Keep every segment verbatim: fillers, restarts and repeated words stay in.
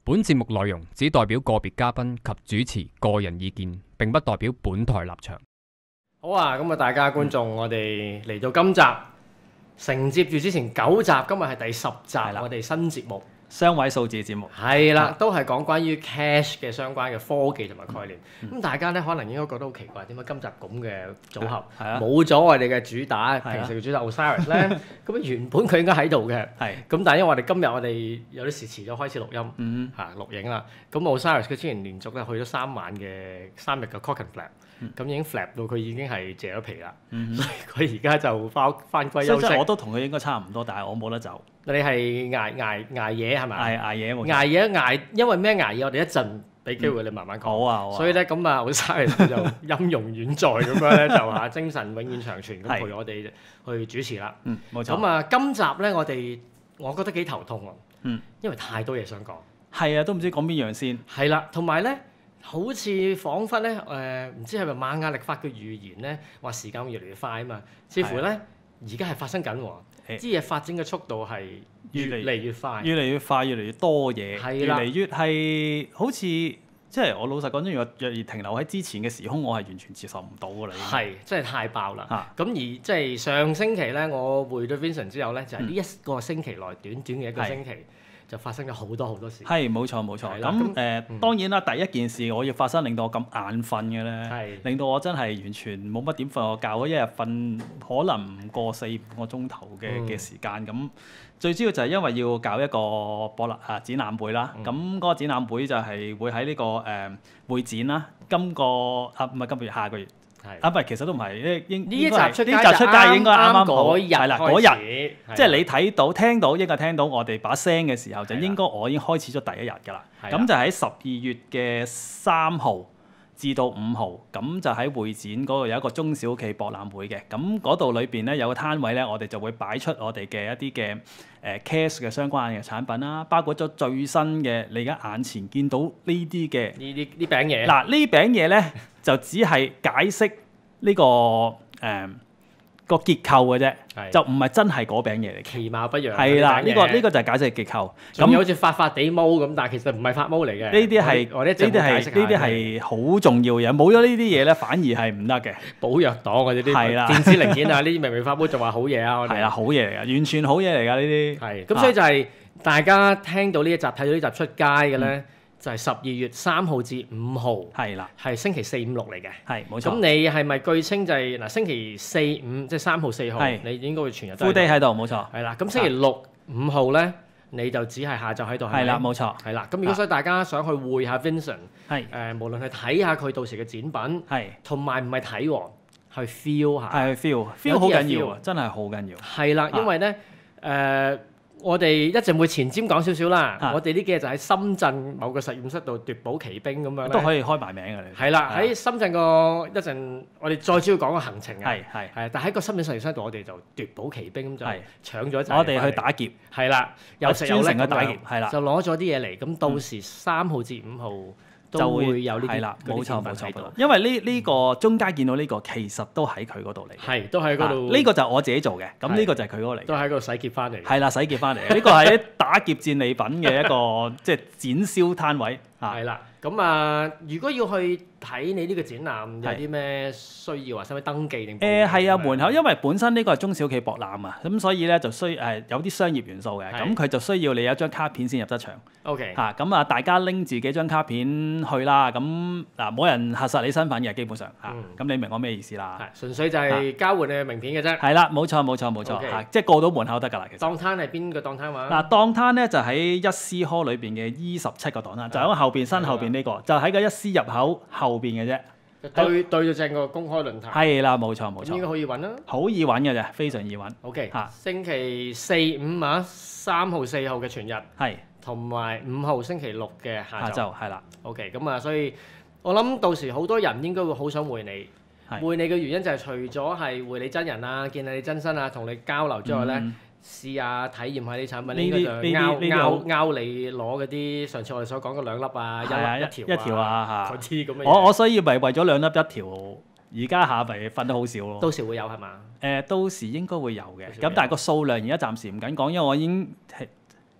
本節目內容只代表個別嘉賓及主持個人意見，並不代表本台立場。 好啊，咁啊，大家觀眾，我哋嚟到今集，承接住之前九集，今日係第十集，我哋新節目。 雙位數字節目係啦，都係講關於 cash 嘅相關嘅科技同埋概念。咁、 嗯、 大家咧可能應該覺得好奇怪，點解今集咁嘅組合冇咗、啊、我哋嘅主打，平時嘅主打 Osiris 咧？咁原本佢應該喺度嘅，咁但係因為我哋今日我哋有啲時遲咗開始錄音，嚇、嗯啊、錄影啦。咁 Osiris 佢之前連續咧去咗三晚嘅三日嘅 Clockenflap。咁、嗯、已經 flap 到佢已經係謝咗皮啦，嗯、所以佢而家就翻翻歸休息。 所以我都同佢應該差唔多，但係我冇得走。 你係捱捱捱夜係咪？ 捱捱夜冇。 捱夜捱，因為咩捱夜？我哋一陣俾機會你慢慢講、嗯。好啊，好啊。所以咧咁啊，好嘥就音容遠在咁樣咧，就嚇精神永遠長存咁陪我哋去主持啦。 嗯，冇錯。 咁啊，今集咧我哋我覺得幾頭痛喎。嗯。因為太多嘢想講。係啊，都唔知講邊樣先。 係啦，同埋咧。好似彷彿咧，誒、呃、唔知係咪瑪雅曆法嘅預言咧，話時間會越嚟越快啊嘛，似乎咧而家係發生緊喎，啲嘢發展嘅速度係越嚟越快， 越嚟越快，越嚟越多嘢，越嚟越係好似即係我老實講，如果若然停留喺之前嘅時空，我係完全接受唔到㗎啦。 係，真係太爆啦！咁、啊、而即係上星期咧，我回咗 Vincent 之後咧，就係、是、呢一個星期內短短嘅一個星期。就發生咗好多好多事。係冇錯冇錯。咁誒、呃嗯、當然啦，第一件事我要發生令到我咁眼瞓嘅咧，令到我真係完全冇乜點瞓過覺，我一日瞓可能唔過四五個鐘頭嘅嘅時間。咁、嗯、最主要就係因為要搞一個博覽啊展覽會啦。咁、嗯、嗰個展覽會就係會喺呢、這個誒、呃、會展啦。今個啊唔係今個月，下個月。啊，唔係，其實都唔係，應呢一集出街，呢集出街應該啱啱好，係啦，嗰日，即係你睇到、聽到，應該聽到我哋把聲嘅時候，就應該我已經開始咗第一日㗎啦。咁就喺十二月嘅三號至到五號，咁就喺會展嗰度有一個中小企博覽會嘅。咁嗰度裏邊咧有個攤位咧，我哋就會擺出我哋嘅一啲嘅誒 cash 嘅相關嘅產品啦，包括咗最新嘅你而家眼前見到呢啲嘅呢啲呢餅嘢。 嗱，呢餅嘢咧。就只係解釋呢、這個誒、呃、個結構嘅啫，就唔係真係嗰餅嘢嚟。 其貌不揚。 係啦，呢、這個呢、這個就係解釋結構。 咁好似發發地毛咁，但係其實唔係發毛嚟嘅。 呢啲係我呢啲係呢啲係好重要嘅，冇咗呢啲嘢咧，反而係唔得嘅。 寶藥黨嗰啲啲電子零件啊，呢啲明明發毛仲話好嘢啊！ 係啦，好嘢嚟㗎，完全好嘢嚟㗎呢啲。 係咁，所以就係大家聽到呢一集睇到呢集出街嘅咧。嗯就係十二月三號至五號，係啦，係星期四五六嚟嘅，係冇錯。咁你係咪據稱就係、是、嗱星期四五即係三號四號，你應該會全日都 full day 喺度，冇錯。 係啦，咁星期六五號咧，你就只係下晝喺度，係啦，冇錯。係啦，咁如果所以大家想去會下 Vincent， 係誒、呃，無論係睇下佢到時嘅展品，係同埋唔係睇喎，去 feel 下， 係 feel，feel 好緊要啊，真係好緊要。 係啦，因為咧誒。呃我哋一陣會前瞻講少少啦，啊、我哋呢幾日就喺深圳某個實驗室度奪寶奇兵咁樣都可以開埋名嘅。 係啦，喺深圳個一陣，我哋再主要講個行程啊。係係係，但喺個深圳實驗室度，我哋就奪寶奇兵咁就搶咗一陣。 我哋去打劫。係啦， 有食有力嘅打劫。係啦， 就攞咗啲嘢嚟，咁到時三號至五號。就會有呢啲，係啦， 冇錯冇錯，因為呢呢個中間見到呢個其實都喺佢嗰度嚟， 係都喺嗰度。 呢個就我自己做嘅，咁呢個就係佢嗰度嚟， 都喺嗰度洗劫翻嚟。 係啦，洗劫翻嚟，呢個係打劫戰利品嘅一個即係展銷攤位。 係啦，咁啊，如果要去睇你呢個展覽，有啲咩需要啊？使唔使登記定？ 誒係啊，門口因為本身呢個係中小企博覽啊，咁所以咧就需誒有啲商業元素嘅，咁佢就需要你有張卡片先入得場。 OK。嚇， 咁啊，大家拎自己張卡片去啦，咁嗱冇人核實你身份嘅，基本上嚇，咁你明我咩意思啦？ 係，純粹就係交換你嘅名片嘅啫。 係啦，冇錯冇錯冇錯嚇，即係過到門口得㗎啦。其實。 檔攤係邊個檔攤話？ 嗱，檔攤咧就喺一 C hall 裏邊嘅 E 十七個檔攤，就喺後邊身後邊呢個，就喺個一 C 入口後邊嘅啫。 對對咗正個公開論壇。 係啦，冇錯冇錯。 應該可以揾啦。 好易揾嘅啫，非常易揾。 OK。嚇。星期四五啊，三號四號嘅全日。係。同埋五號星期六嘅下晝。下晝係啦。OK，咁啊，所以我諗到時好多人應該會好想會你。會你嘅原因就係除咗係會你真人啊，見下你真身啊，同你交流之外咧。試下體驗下啲產品，應該就拗拗拗你攞嗰啲上次我哋所講嘅兩粒啊，一粒一條一條啊嗰啲咁嘅。 我我所以咪為咗兩粒一條，而家下咪瞓得好少咯。 到時會有係嘛？ 誒，到時應該會有嘅。咁但係個數量而家暫時唔敢講，因為我已經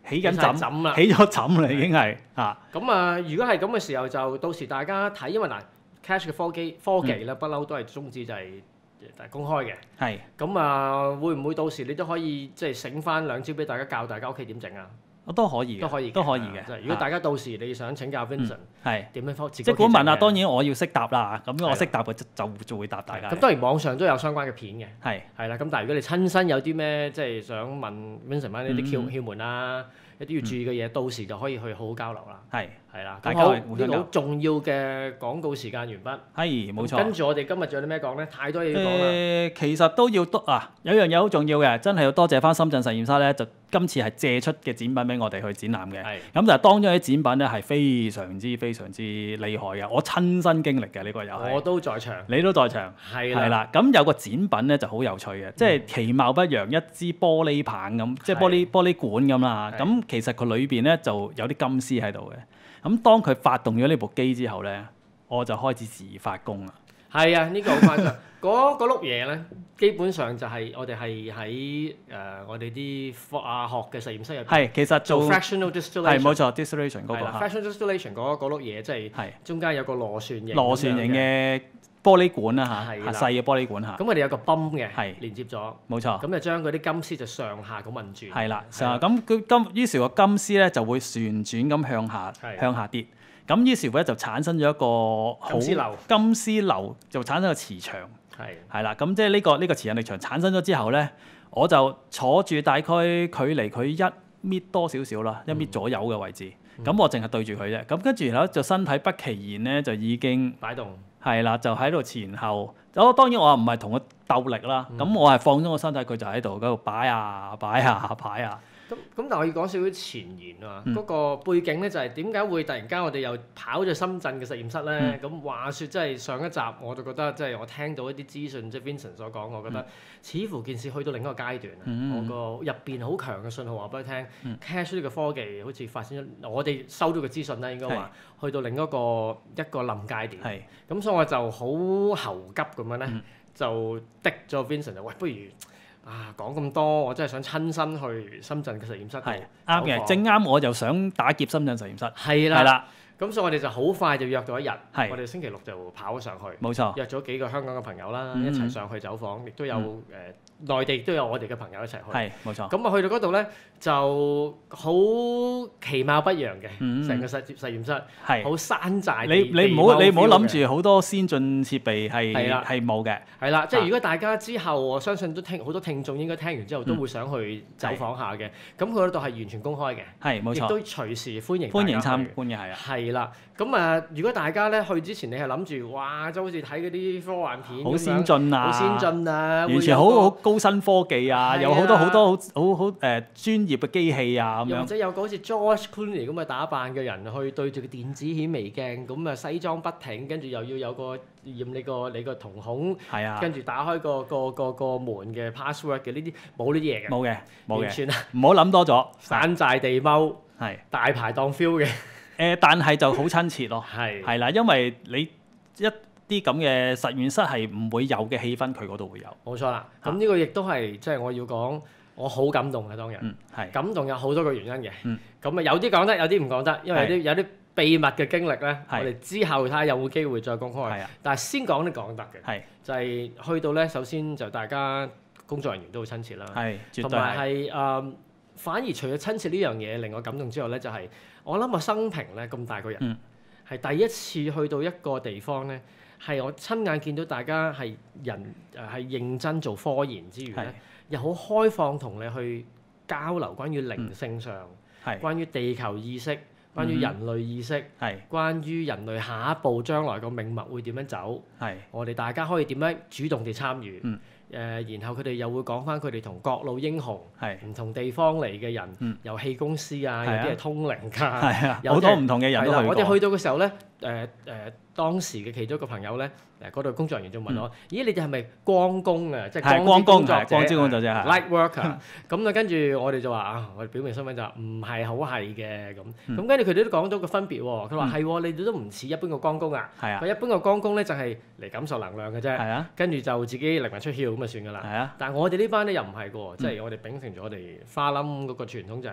起緊枕啦，起咗枕啦已經係嚇。 咁啊，如果係咁嘅時候，就到時大家睇，因為嗱 Cash 嘅科技科技咧，不嬲都係宗旨就係公開嘅。 係。咁啊，會唔會到時你都可以即係醒翻兩招俾大家教大家屋企點整啊？ 都可以嘅， 都可以， 都可以嘅。 如果大家到時你想請教 Vincent，係點樣方？ 即管問啊，當然我要識答啦。咁我識答嘅就就會答大家。 咁當然網上都有相關嘅片嘅。 係係啦，咁但係如果你親身有啲咩即係想問 Vincent 翻呢啲竅竅門啊，一啲要注意嘅嘢，到時就可以去好好交流啦。係係啦，咁好呢個好重要嘅廣告時間完畢。 係冇錯。 跟住我哋今日仲有啲咩講咧？太多嘢要講啦。 誒，其實都要多啊！有樣嘢好重要嘅，真係要多謝翻深圳實驗室咧，就今次係借出嘅展品俾我哋去展覽嘅。係。咁但係當中啲展品咧係非常之非常之厲害嘅，我親身經歷嘅呢個又係。 我都在場。 你都在場。係啦。係啦。咁有個展品咧就好有趣嘅，即係其貌不揚一支玻璃棒咁，即係玻璃玻璃管咁啦。咁其實佢裏邊咧就有啲金絲喺度嘅。咁當佢發動咗呢部機之後咧，我就開始自發功啦。 係啊，呢個好誇張。嗰嗰碌嘢咧，基本上就係我哋係喺誒我哋啲化學嘅實驗室入邊。 係，其實做 fractional distillation。 係冇錯 ，distillation 嗰個。 fractional distillation 嗰嗰碌嘢，即係中間有個螺旋形。 螺旋形嘅玻璃管啦嚇，細嘅玻璃管嚇。 咁我哋有個泵嘅，連接咗。冇錯。咁就將嗰啲金絲就上下咁運轉。 係啦，上下咁佢金，於是個金絲咧就會旋轉咁向下向下跌。咁於是乎咧就產生咗一個好金絲流， 金絲流就產生個磁場，係係啦。咁即係呢個呢個磁引力場產生咗之後咧，我就坐住大概距離佢一米多少少啦，一米左右嘅位置。咁、嗯、我淨係對住佢啫。咁跟住然後就身體不其然咧就已經擺動，係啦，就喺度前後。我當然我唔係同佢鬥力啦，咁、嗯、我係放鬆個身體，佢就喺度嗰度擺啊擺啊擺啊。咁咁，但係我要講少少前言啊。嗰、嗯、個背景咧就係點解會突然間我哋又跑咗深圳嘅實驗室咧？咁、嗯、話説，即係上一集我就覺得，即係我聽到一啲資訊，即係 Vincent 所講，我覺得似乎件事去到另一個階段啊。嗯、我個入邊好強嘅信號話俾佢聽、嗯、，Cash 呢個科技好似發展咗，我哋收到嘅資訊咧應該話是去到另一個一個臨階段。係咁是，所以我就好猴急咁樣咧，嗯、就滴咗 Vincent 就喂，不如。啊，講咁多，我真係想親身去深圳嘅實驗室。係啱嘅，正啱我就想打劫深圳實驗室。 係啦，係啦。咁所以我哋就好快就約咗一日，我哋星期六就跑咗上去。冇錯。約咗幾個香港嘅朋友啦，一齊上去走訪，亦都有誒內地都有我哋嘅朋友一齊去。係，冇錯。咁啊去到嗰度咧，就好其貌不揚嘅，成個實實驗室係好山寨。 你你唔好你唔好諗住好多先進設備係係冇嘅。係啦， 即係如果大家之後，我相信都聽好多聽眾應該聽完之後都會想去走訪下嘅。咁佢嗰度係完全公開嘅，係冇錯，亦都隨時歡迎歡迎參觀嘅，係啊。 係啦，咁啊，如果大家咧去之前，你係諗住，哇，就好似睇嗰啲科幻片好先進啊， 好先進啊， 完全好好高新科技啊，有好多好多好好好誒專業嘅機器啊咁樣。 又或者有個好似 George Clooney 咁嘅打扮嘅人去對住個電子顯微鏡，咁啊西裝筆挺，跟住又要有個驗你個你個瞳孔，係啊，跟住打開個個個個門嘅 password 嘅呢啲冇呢啲嘢嘅， 冇嘅，冇嘅， 完全啊， 唔好諗多咗， 山寨地踎，係大排檔 feel 嘅。 誒，但係就好親切咯，係係啦，因為你一啲咁嘅實驗室係唔會有嘅氣氛，佢嗰度會有。冇錯啦，咁呢個亦都係即係我要講，我好感動嘅當日，係感動有好多個原因嘅。咁啊有啲講得，有啲唔講得，因為有啲有啲秘密嘅經歷咧，我哋之後睇下有冇機會再公開。但係先講都講得嘅，係就係去到咧，首先就大家工作人員都好親切啦，係同埋係誒，反而除咗親切呢樣嘢令我感動之外咧，就係。我諗我生平咧咁大個人，係、嗯、第一次去到一個地方咧，係我親眼見到大家係人誒係認真做科研之餘咧，是又好開放同你去交流關於靈性上，嗯、關於地球意識，關於人類意識，嗯、關於人類下一步將來個命脈會點樣走，是我哋大家可以點樣主動地參與。嗯誒，然後佢哋又會講翻佢哋同各路英雄，唔同地方嚟嘅人，有氣功師啊，有啲係通靈㗎，有好多唔同嘅人都去過。我哋去到嘅時候咧，誒誒，當時嘅其中一個朋友咧，誒嗰度工作人員就問我：咦，你哋係咪光工啊？即係光工作者，光之工作者，light worker。咁啊，跟住我哋就話啊，我哋表明身份就話唔係好係嘅咁。咁跟住佢哋都講到個分別喎。佢話係，你哋都唔似一般嘅光工啊。佢一般嘅光工咧就係嚟感受能量嘅啫。跟住就自己靈魂出竅咁就算㗎啦。但係我哋呢班咧又唔係嘅喎，即係我哋秉承咗我哋花冧嗰個傳統就係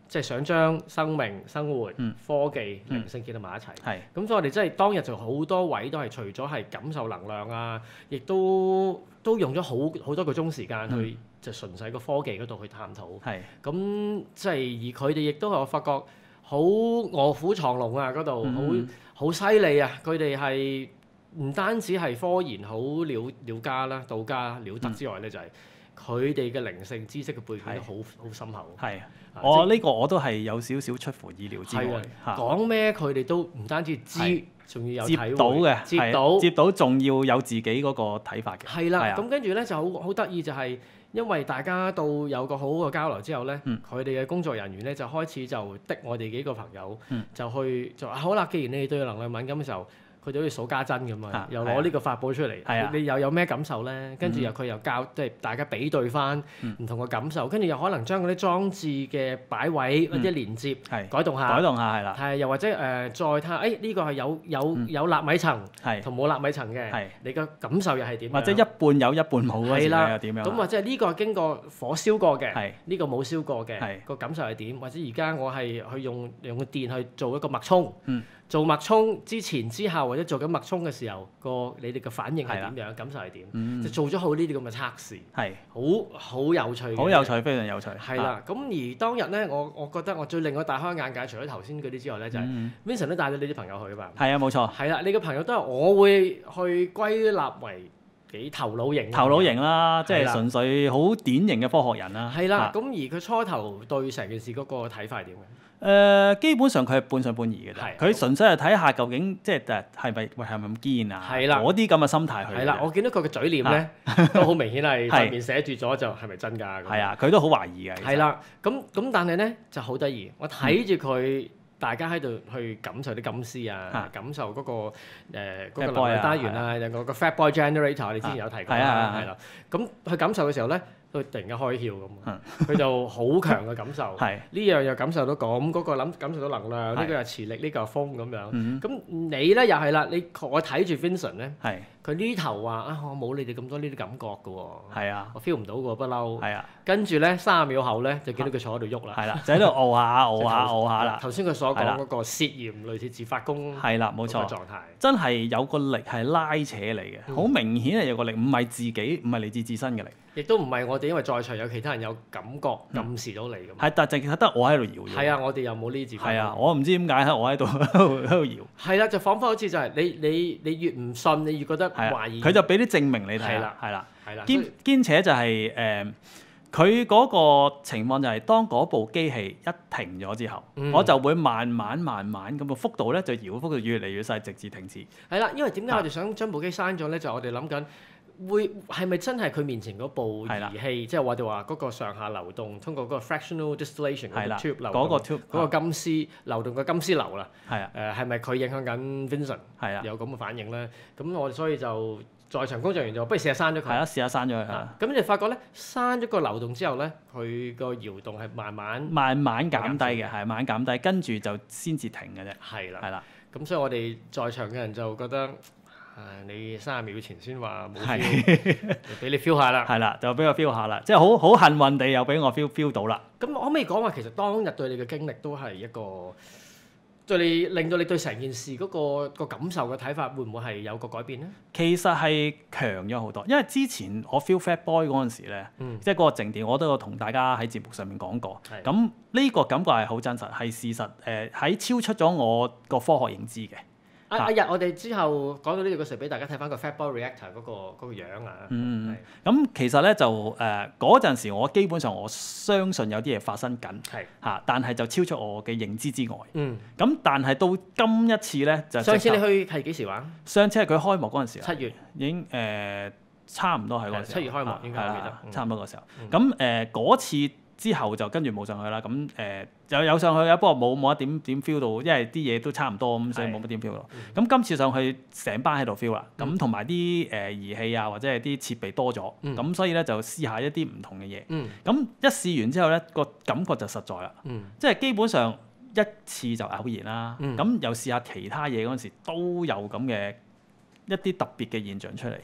即係想將生命、生活、 嗯、 科技、靈性結合埋一齊。 係、 嗯。咁所以我哋真係當日就好多位都係除咗係感受能量啊，亦都都用咗好好多個鐘時間去、嗯、就純粹個科技嗰度去探討。係、嗯。咁即係而佢哋亦都係我發覺好臥虎藏龍啊！嗰度好好犀利啊！佢哋係唔單止係科研好了了家啦、道家了得之外咧，嗯、就係佢哋嘅靈性知識嘅背景都好好深厚。係。 我呢個我都係有少少出乎意料之外， 講咩佢哋都唔單止知，仲要有接到嘅， 接到接到，仲要有自己嗰個睇法嘅。 係啦，咁跟住咧就好好得意，就係因為大家到有個好好嘅交流之後咧，佢哋嘅工作人員咧就開始就逼我哋幾個朋友，就去就話好啦，既然你哋對能量敏感嘅時候，佢哋好似數家珍咁啊，又攞呢個法寶出嚟，你又有咩感受咧？跟住又佢又教，即係大家比對翻唔同嘅感受，跟住又可能將嗰啲裝置嘅擺位或者連接改動下， 改動下係啦， 係又或者誒再睇下，誒呢個係有有有納米層同冇納米層嘅，你嘅感受又係點？ 或者一半有一半冇嗰時又點樣？ 咁或者呢個係經過火燒過嘅，呢個冇燒過嘅，個感受係點？或者而家我係去用用個電去做一個脈衝。做脈衝之前之後或者做緊脈衝嘅時候，個你哋嘅反應係點樣？感受係點？嗯、就做咗好呢啲咁嘅測試，係好好有趣， 好有趣，非常有趣。 係啦，咁而當日咧，我我覺得我最令我大開眼界，除咗頭先嗰啲之外咧，就係、是嗯、Vincent 都帶咗你啲朋友去啊嘛。係啊， 冇錯。 係啦，你嘅朋友都係我會去歸納為幾頭腦型。 頭腦型啦，即係純粹好典型嘅科學人啦。 係啦，咁而佢初頭對成件事嗰個睇法係點嘅？ 誒、呃、基本上佢係半信半疑嘅啫，佢的純粹係睇下究竟即係誒係咪喂係咪咁堅啊？嗰啲咁嘅心態去。係啦， 我見到佢嘅嘴臉咧的都好明顯係上面寫住咗就係咪真㗎？ 係啊，佢都好懷疑嘅。 係啦，咁咁但係咧就好得意，我睇住佢大家喺度去感受啲金絲啊，嗯、感受嗰、那個誒嗰、呃那個能量單元啊，有個個 Fat Boy Generator，你之前有提過啦，係啦，咁去感受嘅時候咧。佢突然間開竅咁，佢就好強嘅感受。呢樣又感受到咁，嗰個諗感受到能量，呢個又磁力，呢個係風咁樣。咁你咧又係啦，你我睇住 Vincent 咧，佢呢頭話啊，我冇你哋咁多呢啲感覺嘅喎。我 feel 唔到嘅喎，不嬲。跟住咧三十秒後咧，就見到佢坐喺度喐啦。係啦， 就喺度熬下熬下熬下啦。 頭先佢所講嗰個涉嫌類似自發功係啦，冇錯狀態， 真係有個力係拉扯嚟嘅，好明顯係有個力，唔係自己，唔係嚟自自身嘅力。 亦都唔係我哋，因為在場有其他人有感覺暗示到你咁。 係，但係淨係得我喺度搖。 係啊，我哋又冇呢啲字。 係啊，我唔知點解我喺度喺度搖。 係啦，就彷彿好似就係你你你越唔信，你越覺得懷疑。 佢就俾啲證明你睇。係啦，係啦，係啦。兼兼且就係誒，佢嗰個情況就係當嗰部機器一停咗之後，我就會慢慢慢慢咁個幅度咧，就搖嘅幅度越嚟越細，直至停止。 係啦，因為點解我哋想將部機刪咗咧？就我哋諗緊。會係咪真係佢面前嗰部儀器，即係我哋話嗰個上下流動，通過嗰個 fractional distillation 嗰個 tube 流動，嗰個 tube 嗰個金絲流動嘅金絲流啦。係啊，誒係咪佢影響緊 Vincent？係啊，有咁嘅反應咧。咁我哋所以就在場工作人員就不如試下刪咗佢。係啊，試下刪咗佢。咁你發覺咧，刪咗個流動之後咧，佢個搖動係慢慢慢慢減低嘅，係慢慢減低，跟住就先至停嘅啫。係啦，係啦。 咁所以我哋在場嘅人就覺得。誒，你三十秒前先話冇 feel，俾你 feel 下啦。 係啦，就俾我 feel 下啦，即係好好幸運地又俾我 feel feel 到啦。 咁可唔可以講話其實當日對你嘅經歷都係一個，對你令到你對成件事嗰個個感受嘅睇法，會唔會係有個改變咧？ 其實係強咗好多，因為之前我 feel Fat Boy 嗰陣時咧，嗯、即係嗰個靜電，我都有同大家喺節目上面講過。咁呢的個感覺係好真實，係事實。誒、呃、喺超出咗我個科學認知嘅。 阿阿日，我哋之後講到呢度嘅時候，俾大家睇翻個 Fat Boy Reactor 嗰個嗰個樣啊。 嗯，咁其實咧就誒嗰陣時，我基本上我相信有啲嘢發生緊，係嚇，但係就超出我嘅認知之外。嗯。咁但係到今一次咧，就上次你去係幾時玩？ 上次係佢開幕嗰陣時。 七月。 已經誒差唔多係嗰陣時。 七月開幕應該我記得。 差唔多嗰時候。咁誒嗰次。之後就跟住冇上去啦，咁誒有有上去啊，不過冇冇一點點 feel 到，因為啲嘢都差唔多咁，所以冇乜點 feel 到。咁今、嗯、次上去成班喺度 feel 啦，咁同埋啲誒儀器啊或者係啲設備多咗，咁、嗯、所以咧就試下一啲唔同嘅嘢。咁、嗯、一試完之後咧，個感覺就實在啦，嗯、即係基本上一次就偶然啦。咁、嗯、又試下其他嘢嗰陣時都有咁嘅一啲特別嘅現象出嚟。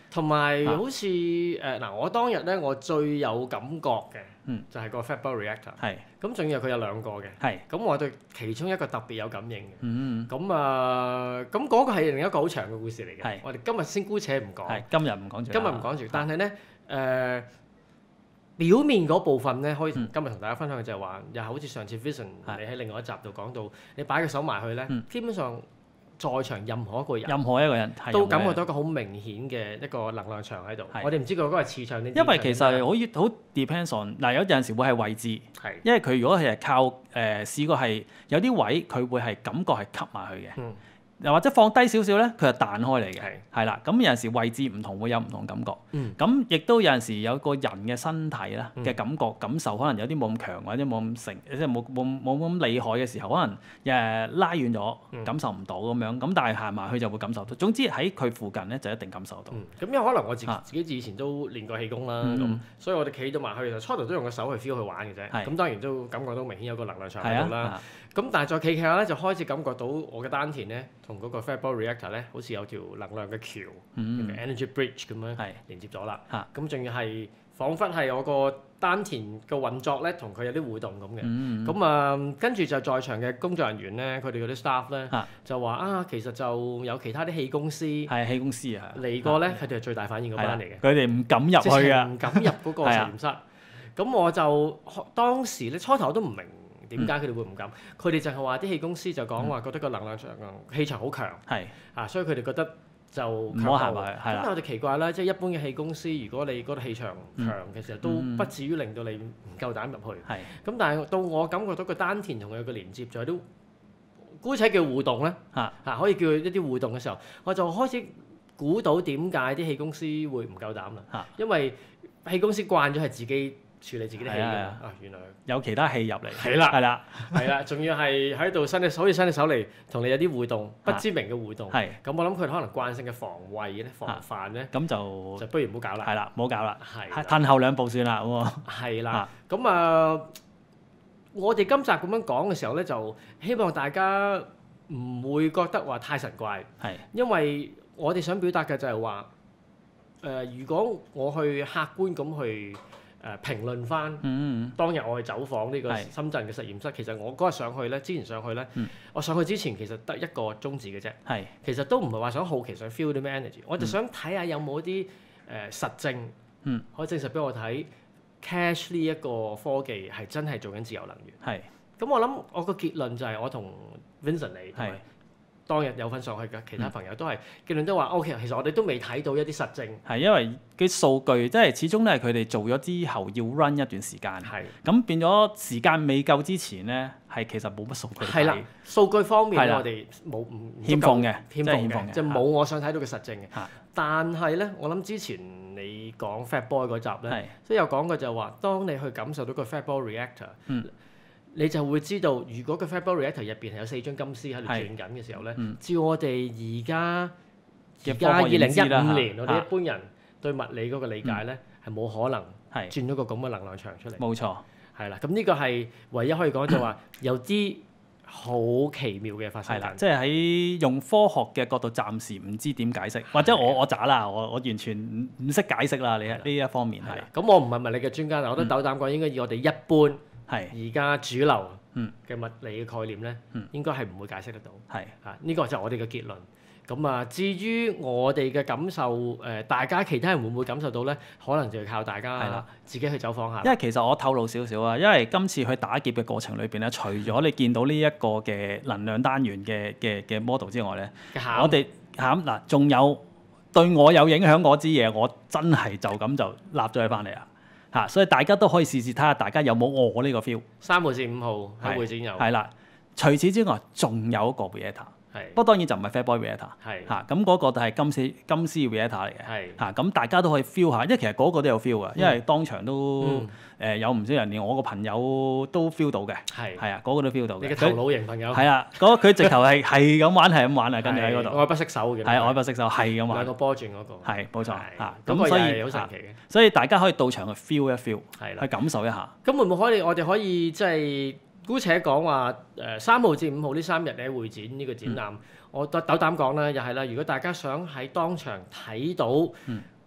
同埋好似誒嗱，我當日咧我最有感覺嘅，嗯、就係個 Fatboy Reactor。係。咁仲要佢有兩個嘅。係。咁我對其中一個特別有感應嘅。嗯咁、嗯、啊，咁嗰個係另一個好長嘅故事嚟嘅。係。我哋今日先姑且唔講。係。今日唔講住。今日唔講住，但係咧誒。呃表面嗰部分咧，可以今日同大家分享嘅就係話，又係好似上次 Vincent 你喺另外一集度講到，你擺個手埋去咧，基本上在場任何一個人，任何一個人都感覺到一個好明顯嘅一個能量場喺度。我哋唔知佢嗰個磁場定？因為其實好好 depends on 嗱，有陣時會係位置，因為佢如果係靠誒試過係有啲位，佢會係感覺係吸埋去嘅。又或者放低少少咧，佢就彈開嚟嘅，係啦。咁有陣時位置唔同會有唔同感覺。咁亦都有陣時有個人嘅身體啦嘅感覺感受，可能有啲冇咁強或者冇咁成，即係冇冇冇咁厲害嘅時候，可能誒拉遠咗感受唔到咁樣。咁但係行埋去就會感受到。總之喺佢附近咧就一定感受到。咁因為可能我自自己以前都練過氣功啦，咁所以我哋企到埋去，初頭都用個手去 feel 去玩嘅啫。咁當然都感覺到明顯有個能量場喺度啦。咁但係再企企下咧，就開始感覺到我嘅丹田咧，同嗰個 Fatboy Reactor 咧，好似有條能量嘅橋，嗯、energy bridge 咁樣連接咗啦。咁仲要係彷彿係我個丹田嘅運作咧，同佢有啲互動咁嘅。咁啊、嗯，跟住就在場嘅工作人員咧，佢哋嗰啲 staff 咧，啊、就話啊，其實就有其他啲氣功師，係氣功師啊，嚟過咧，佢哋係最大反應嗰班嚟嘅。佢哋唔敢入去啊，唔敢入嗰個實驗室。咁我就當時咧初頭都唔明。點解佢哋會唔敢？佢哋就係話啲氣功師就講話覺得個能量場氣場好強，係啊，所以佢哋覺得就唔好行埋去。咁我哋奇怪啦，即係一般嘅氣功師，如果你覺得氣場強嘅時候，都不至於令到你唔夠膽入去。係咁，但係到我感覺到個丹田同佢有個連接，就係都姑且叫互動咧嚇嚇，可以叫一啲互動嘅時候，我就開始估到點解啲氣功師會唔夠膽啦嚇，因為氣功師慣咗係自己處理自己啲氣㗎，啊原來有其他氣入嚟，係啦，係啦，係啦，仲要係喺度伸隻手，好似伸隻手嚟同你有啲互動，不知名嘅互動，係咁我諗佢哋可能慣性嘅防衛咧、防範咧，咁就就不如唔好搞啦，係啦，唔好搞啦，係褪後兩步算啦，咁啊，係啦，咁啊，我哋今集咁樣講嘅時候咧，就希望大家唔會覺得話太神怪，係，因為我哋想表達嘅就係話，誒，如果我去客觀咁去。誒、呃、評論翻，嗯、當日我去走訪呢個深圳嘅實驗室，是其實我嗰日上去咧，之前上去咧，嗯、我上去之前其實得一個宗旨嘅啫，是其實都唔係話想好奇想 feel 啲咩 energy，我就想睇下有冇啲誒實證，嗯、可以證實俾我睇 cache 呢一個科技係真係做緊自由能源。係是，咁我諗我個結論就係我同 Vincent 你同埋當日有份上去嘅其他朋友都係結論都話 OK，其實我哋都未睇到一啲實證。係因為啲數據即係始終都係佢哋做咗之後要 run 一段時間。係。咁變咗時間未夠之前咧，係其實冇乜數據。係啦，數據方面我哋冇唔欠奉嘅，欠奉嘅，即係冇我想睇到嘅實證嘅。係。但係咧，我諗之前你講 Fatboy 嗰集咧，即係有講過就係話，當你去感受到個 Fatboy Reactor。嗯。你就會知道，如果個 Fatboy Reactor 入邊係有四張金絲喺度轉緊嘅時候咧，嗯、照我哋而家而家二零一五年，我哋一般人對物理嗰個理解咧，係冇、嗯、可能轉咗個咁嘅能量場出嚟。冇錯，係啦。咁呢個係唯一可以講就話有啲好奇妙嘅發生。係啦，即係喺用科學嘅角度，暫時唔知點解釋，或者我我渣啦，我我完全唔唔識解釋啦。你呢一方面係。咁我唔係物理嘅專家，但我都鬥膽講，應該以我哋一般。係而家主流嘅物理嘅概念咧，嗯、應該係唔會解釋得到。係啊，呢個就係我哋嘅結論。咁啊，至於我哋嘅感受，誒、呃，大家其他人會唔會感受到咧？可能就要靠大家係啦，自己去走訪下。因為其實我透露少少啊，因為今次去打劫嘅過程裏邊咧，除咗你見到呢一個嘅能量單元嘅嘅嘅 model 之外咧，餡我哋嚇嗱，仲有對我有影響嗰支嘢，我真係就咁就立咗佢翻嚟啊！嚇，所以大家都可以試試睇下，大家有冇我呢個 feel？三號至五號喺會展有。係啦，除此之外，仲有一個 Reactor。係。不過當然就唔係 Fatboy Reactor。係。嚇，咁嗰個就係金絲金絲 Reactor 嚟嘅。係。嚇，咁大家都可以 feel 下，因為其實嗰個都有 feel 嘅，因為當場都誒有唔少人，連我個朋友都 feel 到嘅。係。係啊，嗰個都 feel 到嘅。你嘅頭腦型朋友。係啊，嗰佢直頭係係咁玩，係咁玩啊，跟住喺嗰度。愛不釋手嘅。係愛不釋手，係咁玩。兩個波轉嗰個。係，冇錯。嚇，咁所以好神奇嘅。所以大家可以到場去 feel 一 feel， 去感受一下。咁會唔會可以？我哋可以即係姑且講話誒三號至五號呢三日咧會展呢個展覽，嗯、我斗斗膽講啦，又係啦。如果大家想喺當場睇到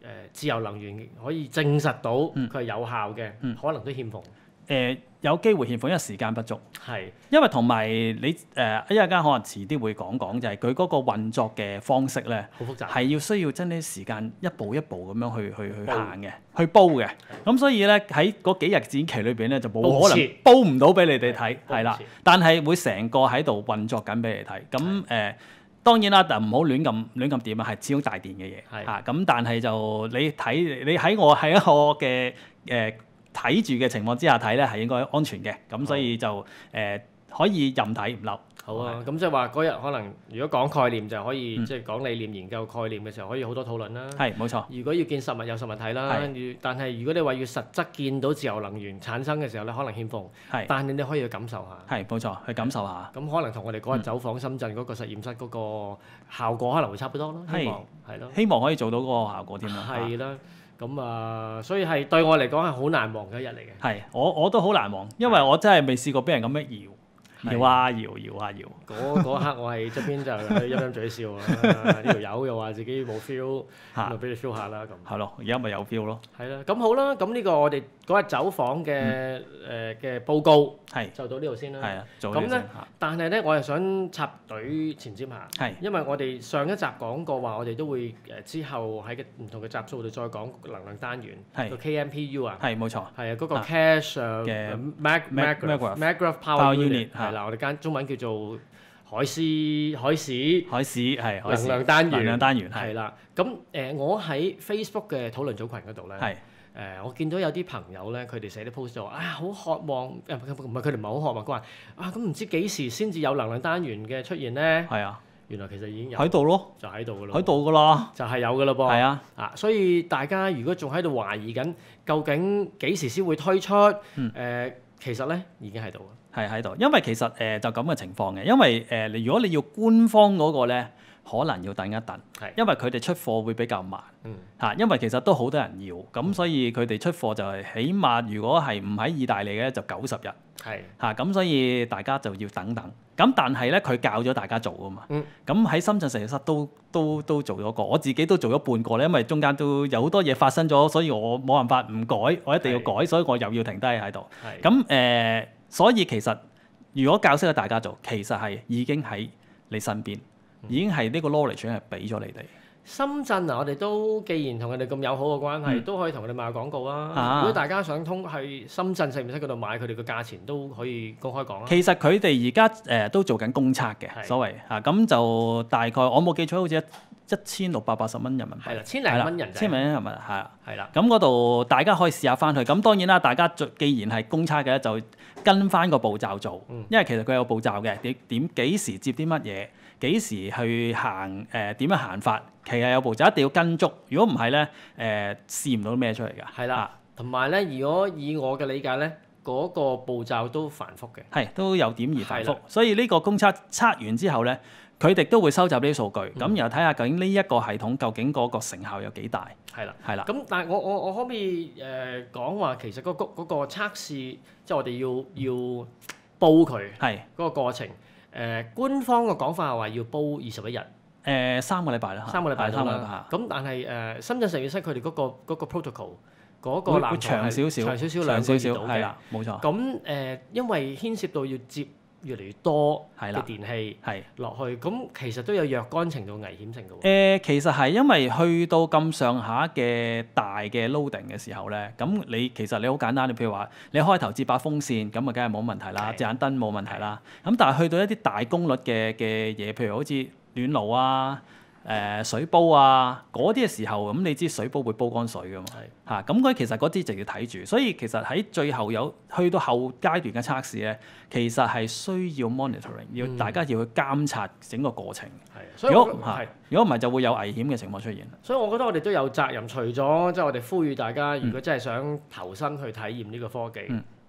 自由能源可以證實到佢係有效嘅， 嗯、 可能都欠奉。 誒、呃、有機會欠奉，因為時間不足。 係， 因為同埋你誒一陣間可能遲啲會講講，就係佢嗰個運作嘅方式咧， 好複雜， 係要需要真啲時間一步一步咁樣去去去行嘅，去煲嘅。咁所以咧喺嗰幾日展期裏邊咧就冇可能煲唔到俾你哋睇，係啦。但係會成個喺度運作緊俾你睇。咁誒、呃、當然啦，就唔好亂咁亂咁點啊，係始終大電嘅嘢嚇。咁但係就你睇你喺我喺一個嘅誒。呃睇住嘅情況之下睇咧係應該安全嘅，咁所以就誒、呃、可以任睇唔漏。 好啊，咁即係話嗰日可能如果講概念就可以，即係講理念研究概念嘅時候可以好多討論啦。 係冇錯。 如果要見實物有實物睇啦，但係如果你話要實質見到自由能源產生嘅時候咧，可能欠奉。係。但係你可以去感受下。係冇錯，去感受下。咁可能同我哋嗰日走訪深圳嗰個實驗室嗰個效果可能會差不多咯。希望係咯。希望可以做到嗰個效果添啦。係啦。咁啊，所以係對我嚟講係好難忘嘅一日嚟嘅。係，我我都好難忘，因為我真係未試過俾人咁樣搖，搖啊搖，搖啊搖。嗰嗰刻我係側邊就陰陰嘴笑啦。呢條友又話自己冇 feel， 咁咪俾你 feel 下啦咁。係咯，而家咪有 feel 咯。係啦，咁好啦，咁呢個我哋嗰日走訪嘅誒嘅報告係就到呢度先啦。係啊，做呢度先。咁咧，但係咧，我又想插隊前瞻下，係因為我哋上一集講過話，我哋都會誒之後喺唔同嘅集數度再講能量單元個 K M P U 啊。係冇錯。係啊，嗰個 cache 嘅 Magrath Magrath Power Unit 係啦，我哋間中文叫做海史海史海史係能量單元能量單元係啦。咁誒，我喺 Facebook 嘅討論組群嗰度咧。係。誒、呃，我見到有啲朋友咧，佢哋寫啲 post 就話啊，好渴望，誒唔係佢哋唔係好渴望，佢話啊，咁唔知幾時先至有能量單元嘅出現咧？係啊，原來其實已經有喺度咯，就喺度噶咯，喺度噶啦，就係有噶啦噃。係啊，啊，所以大家如果仲喺度懷疑緊，究竟幾時先會推出？誒、嗯呃，其實咧已經喺度啦，係喺度，因為其實誒、呃、就咁嘅情況嘅，因為誒、呃、如果你要官方嗰個咧。可能要等一等，因為佢哋出貨會比較慢，嚇、嗯，因為其實都好多人要，咁、嗯、所以佢哋出貨就係起碼如果係唔喺意大利嘅就九十日，係嚇，咁所以大家就要等等。咁但係咧，佢教咗大家做啊嘛，咁喺、嗯、深圳實驗室都都都做咗個，我自己都做咗半個咧，因為中間都有好多嘢發生咗，所以我冇辦法唔改，我一定要改，是所以我又要停低喺度。咁誒是、呃，所以其實如果教識咗大家做，其實係已經喺你身邊。已經係呢個 knowledge 係俾咗你哋。深圳啊，我哋都既然同佢哋咁友好嘅關係，嗯、都可以同佢哋賣下廣告啊。啊如果大家想通去深圳實驗室嗰度買，佢哋嘅價錢都可以公開講啦。其實佢哋而家誒都做緊公測嘅，是所謂嚇咁、啊、就大概我冇記錯，好似一一千六百八十蚊人民幣。係啦，千零蚊人。千零蚊人民幣係啦，係啦。咁嗰度大家可以試下翻去。咁當然啦，大家既然係公測嘅，就跟翻個步驟做，嗯、因為其實佢有步驟嘅，點點幾時接啲乜嘢。幾時去行？誒點樣行法？其實有步驟，一定要跟足。如果唔係咧，誒、呃、試唔到咩出嚟㗎。係啦，同埋咧，如果以我嘅理解咧，嗰、那個步驟都繁複嘅。係都有點而繁複。的所以呢個公測測完之後咧，佢哋都會收集呢啲數據，咁、嗯、然後睇下究竟呢一個系統究竟嗰個成效有幾大。係啦，係啦。咁但係我我我可唔可以誒、呃、講話其實嗰、那個嗰、那個測試，即係我哋要要煲佢係嗰個過程。誒、呃、官方嘅講法係話要煲二十一日，誒、呃、三個禮拜啦，三個禮拜三個禮拜。咁但係誒、呃、深圳實驗室佢哋嗰個嗰、那個 protocol 嗰個藍圖長少少，長少少兩個月到嘅，係啦，冇錯。咁誒、呃、因為牽涉到要接越嚟越多嘅電器落去，咁其實都有若干程度危險性嘅喎。誒、呃，其實係因為去到咁上下嘅大嘅 loading 嘅時候咧，咁你其實你好簡單，你譬如話你開頭接把風扇，咁啊梗係冇問題啦，隻眼燈冇問題啦。咁但係去到一啲大功率嘅嘅嘢，譬如好似暖爐啊、誒、呃、水煲啊嗰啲嘅時候，咁你知水煲會煲乾水噶嘛？係嚇，咁佢其實嗰啲就要睇住，所以其實喺最後有去到後階段嘅測試咧，其實係需要 monitoring，要大家要去監察整個過程。係、嗯，如果係，如果唔係就會有危險嘅情況出現。所以我覺得我哋都有責任，除咗即係我哋呼籲大家，如果真係想投身去體驗呢個科技。嗯誒、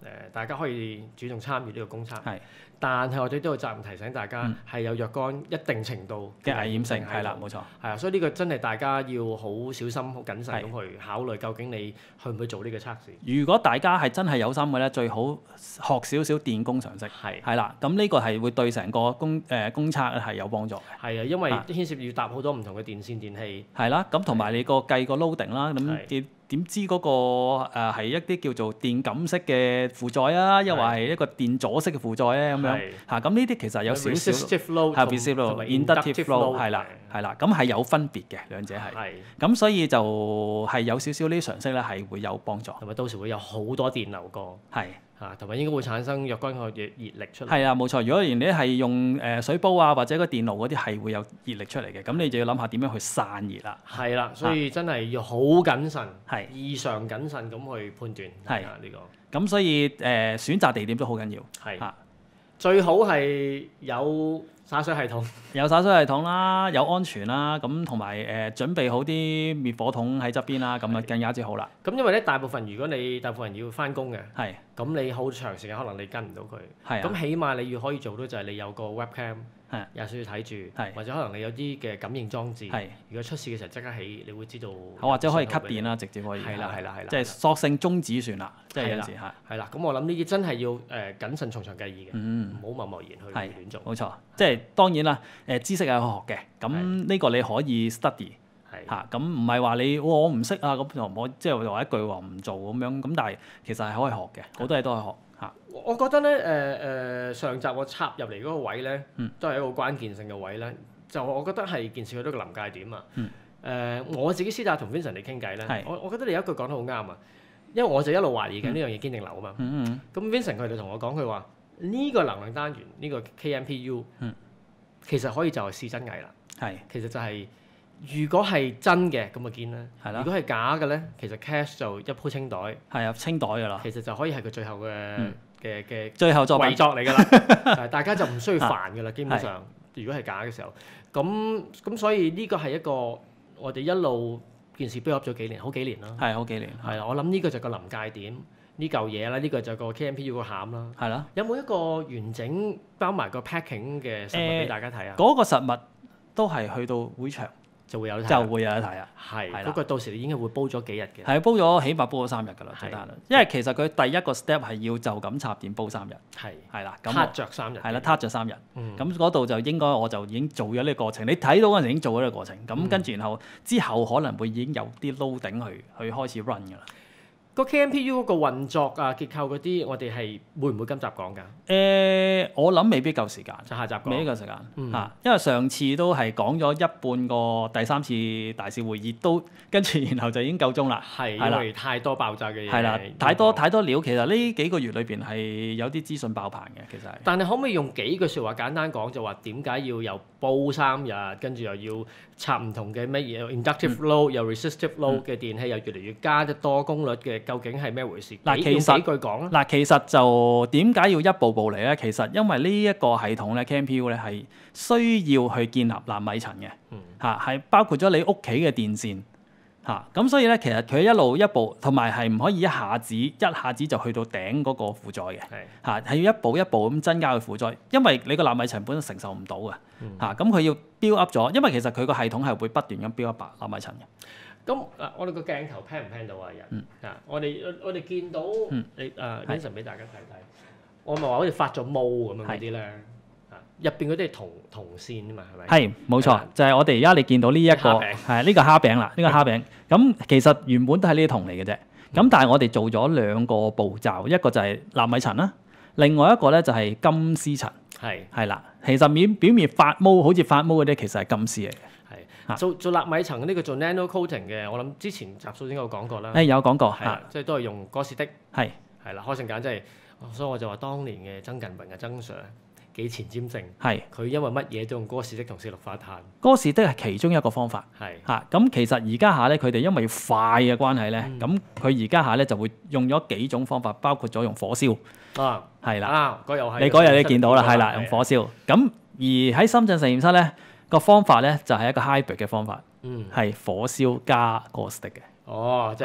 大家可以主動參與呢個公測。 係。 但係我哋都有責任提醒大家係有若干一定程度嘅危險性，係啦，冇錯。 係啊，所以呢個真係大家要好小心、好謹慎咁去考慮，究竟你去唔去做呢個測試？ 如果大家係真係有心嘅咧，最好學少少電工常識。係係啦，咁呢個係會對成個公誒公測係有幫助嘅。 係啊，因為牽涉要搭好多唔同嘅電線電器。 係啦，咁同埋你個計個 loading 啦，咁點知嗰個誒係一啲叫做電感式嘅負載啊，又或係一個電阻式嘅負載咧咁樣嚇，咁呢啲其實有少少 resistive load 同 inductive load 係啦係啦，咁係有分別嘅兩者係，咁所以就係有少少呢啲常識咧係會有幫助， 同埋到時會有好多電流過， 係嚇，同埋應該會產生若干個熱熱力出嚟。 係啊，冇錯。如果連你係用誒水煲啊或者個電爐嗰啲係會有熱力出嚟嘅，咁你就要諗下點樣去散熱啦。 係啦，所以真係要好謹慎， 係異常謹慎咁去判斷係呢個。 咁所以誒選擇地點都好緊要， 係嚇，最好係有灑水系統， 有灑水系統啦，有安全啦，咁同埋誒準備好啲滅火筒喺側邊啦，咁啊更加之好啦。 咁因為咧，大部分如果你大部分人要翻工嘅， 係， 咁你好長時間可能你跟唔到佢， 係， 咁起碼你要可以做到就係你有個 webcam， 係， 有需要睇住， 係， 或者可能你有啲嘅感應裝置， 係， 如果出事嘅時候即刻起，你會知道， 或者可以 cut 電啦，直接可以， 係啦係啦係啦， 即係索性終止算啦，即係有時係， 係啦，咁我諗呢啲真係要誒謹慎從長計議嘅，唔好貿貿然去亂做， 冇錯，即係當然啦。誒知識係學嘅，咁呢個你可以 study 嚇，咁唔係話你我唔識啊，咁就我即係話一句話唔做咁樣，咁但係其實係可以學嘅，好多嘢都可以學嚇。 我覺得咧誒誒上集我插入嚟嗰個位咧，都係一個關鍵性嘅位咧。就我覺得係件事去到個臨界點啊。誒我自己私底下同 Vincent 你傾偈咧，我我覺得你有一句講得好啱啊，因為我就一路懷疑緊呢樣嘢堅定流啊嘛。咁 Vincent 佢哋同我講，佢話呢個能量單元呢個 K M P U。其實可以就係試真偽啦，係其實就係、是、如果係真嘅咁就堅啦，係啦。如果係假嘅咧，其實 cash 就一鋪清袋，係啊清袋㗎啦。其實就可以係佢最後嘅嘅嘅最後作遺作嚟㗎啦，大家就唔需要煩㗎啦。基本上，如果係假嘅時候，咁咁所以呢個係一個我哋一路件事 build up 咗幾年，好幾年啦，係好幾年，係啦。我諗呢個就個臨界點。呢嚿嘢啦，呢、這個就個 K M P U 個餡啦，係啦。有冇一個完整包埋個 packing 嘅實物俾大家睇啊？嗰、呃那個實物都係去到會場就會有得睇，就會有得睇啊！係，嗰個到時你應該會煲咗幾日嘅。係煲咗，起碼煲咗三日㗎啦，最得啦。因為其實佢第一個 step 係要就咁插電煲三日，係係啦，撻着三日，係啦，撻着三日。咁嗰度就應該我就已經做咗呢個過程。你睇到嗰陣時已經做咗呢個過程。咁、嗯、跟住然後之後可能會已經有啲 loading 去去開始 run 㗎啦。個 K M P U 嗰個運作啊、結構嗰啲，我哋係會唔會今集講㗎？誒、呃，我諗未必夠時間，就下集講。未必夠時間嚇，嗯、因為上次都係講咗一半個第三次大事會議都跟住，然後就已經夠鐘啦。係因為太多爆炸嘅嘢。係啦，太多太多料。其實呢幾個月裏邊係有啲資訊爆棚嘅，其實係。但係可唔可以用幾句説話簡單講，就話點解要由煲三日，跟住又要插唔同嘅乜嘢 inductive load、嗯、又 resistive load 嘅電器，又越嚟越加得多功率嘅？究竟係咩回事？嗱，其實幾句講嗱，其實就點解要一步步嚟咧？其實因為呢一個系統咧 ，K M P U 咧係需要去建立納米層嘅，嚇係、嗯、包括咗你屋企嘅電線嚇，咁、啊、所以咧其實佢一路一步，同埋係唔可以一下子一下子就去到頂嗰個負載嘅，嚇係要一步一步咁增加佢負載，因為你個納米層本身承受唔到嘅，嚇咁佢要 build up 咗，因為其實佢個系統係會不斷咁 build up 納米層嘅。咁嗱，我哋個鏡頭 pan 唔 pan 到啊人？嗱、嗯，我哋我哋見到、嗯、你誒 Vincent 俾大家睇睇，我咪話好似發咗毛咁樣嗰啲咧，啊入邊嗰啲係銅銅線啊嘛，係咪？係冇錯，吧就係我哋而家你見到呢、這、一個係呢個蝦餅啦，呢、這個蝦餅。咁其實原本都係呢啲銅嚟嘅啫，咁、嗯、但係我哋做咗兩個步驟，一個就係納米層啦，另外一個咧就係金絲層。係係啦，其實面表面發毛好似發毛嗰啲，其實係金絲嚟嘅。做做納米層呢、這個做 nano coating 嘅，我諗之前集數應該有講過啦。誒有講過，係即係都係用哥士的，係係啦，開成簡即係，所以我就話當年嘅曾近平嘅曾 Sir 幾前瞻性，係佢因為乜嘢都用哥士的同四氯化碳。哥士的係其中一個方法，係嚇咁其實而家下咧，佢哋因為要快嘅關係咧，咁佢而家下咧就會用咗幾種方法，包括咗用火燒啊，係啦，啊嗰日你嗰日你見到啦，係啦，用火燒。咁而喺深圳實驗室咧。個方法咧就係一個 hybrid 嘅方法，係、嗯、火燒加哥士的嘅。哦，即係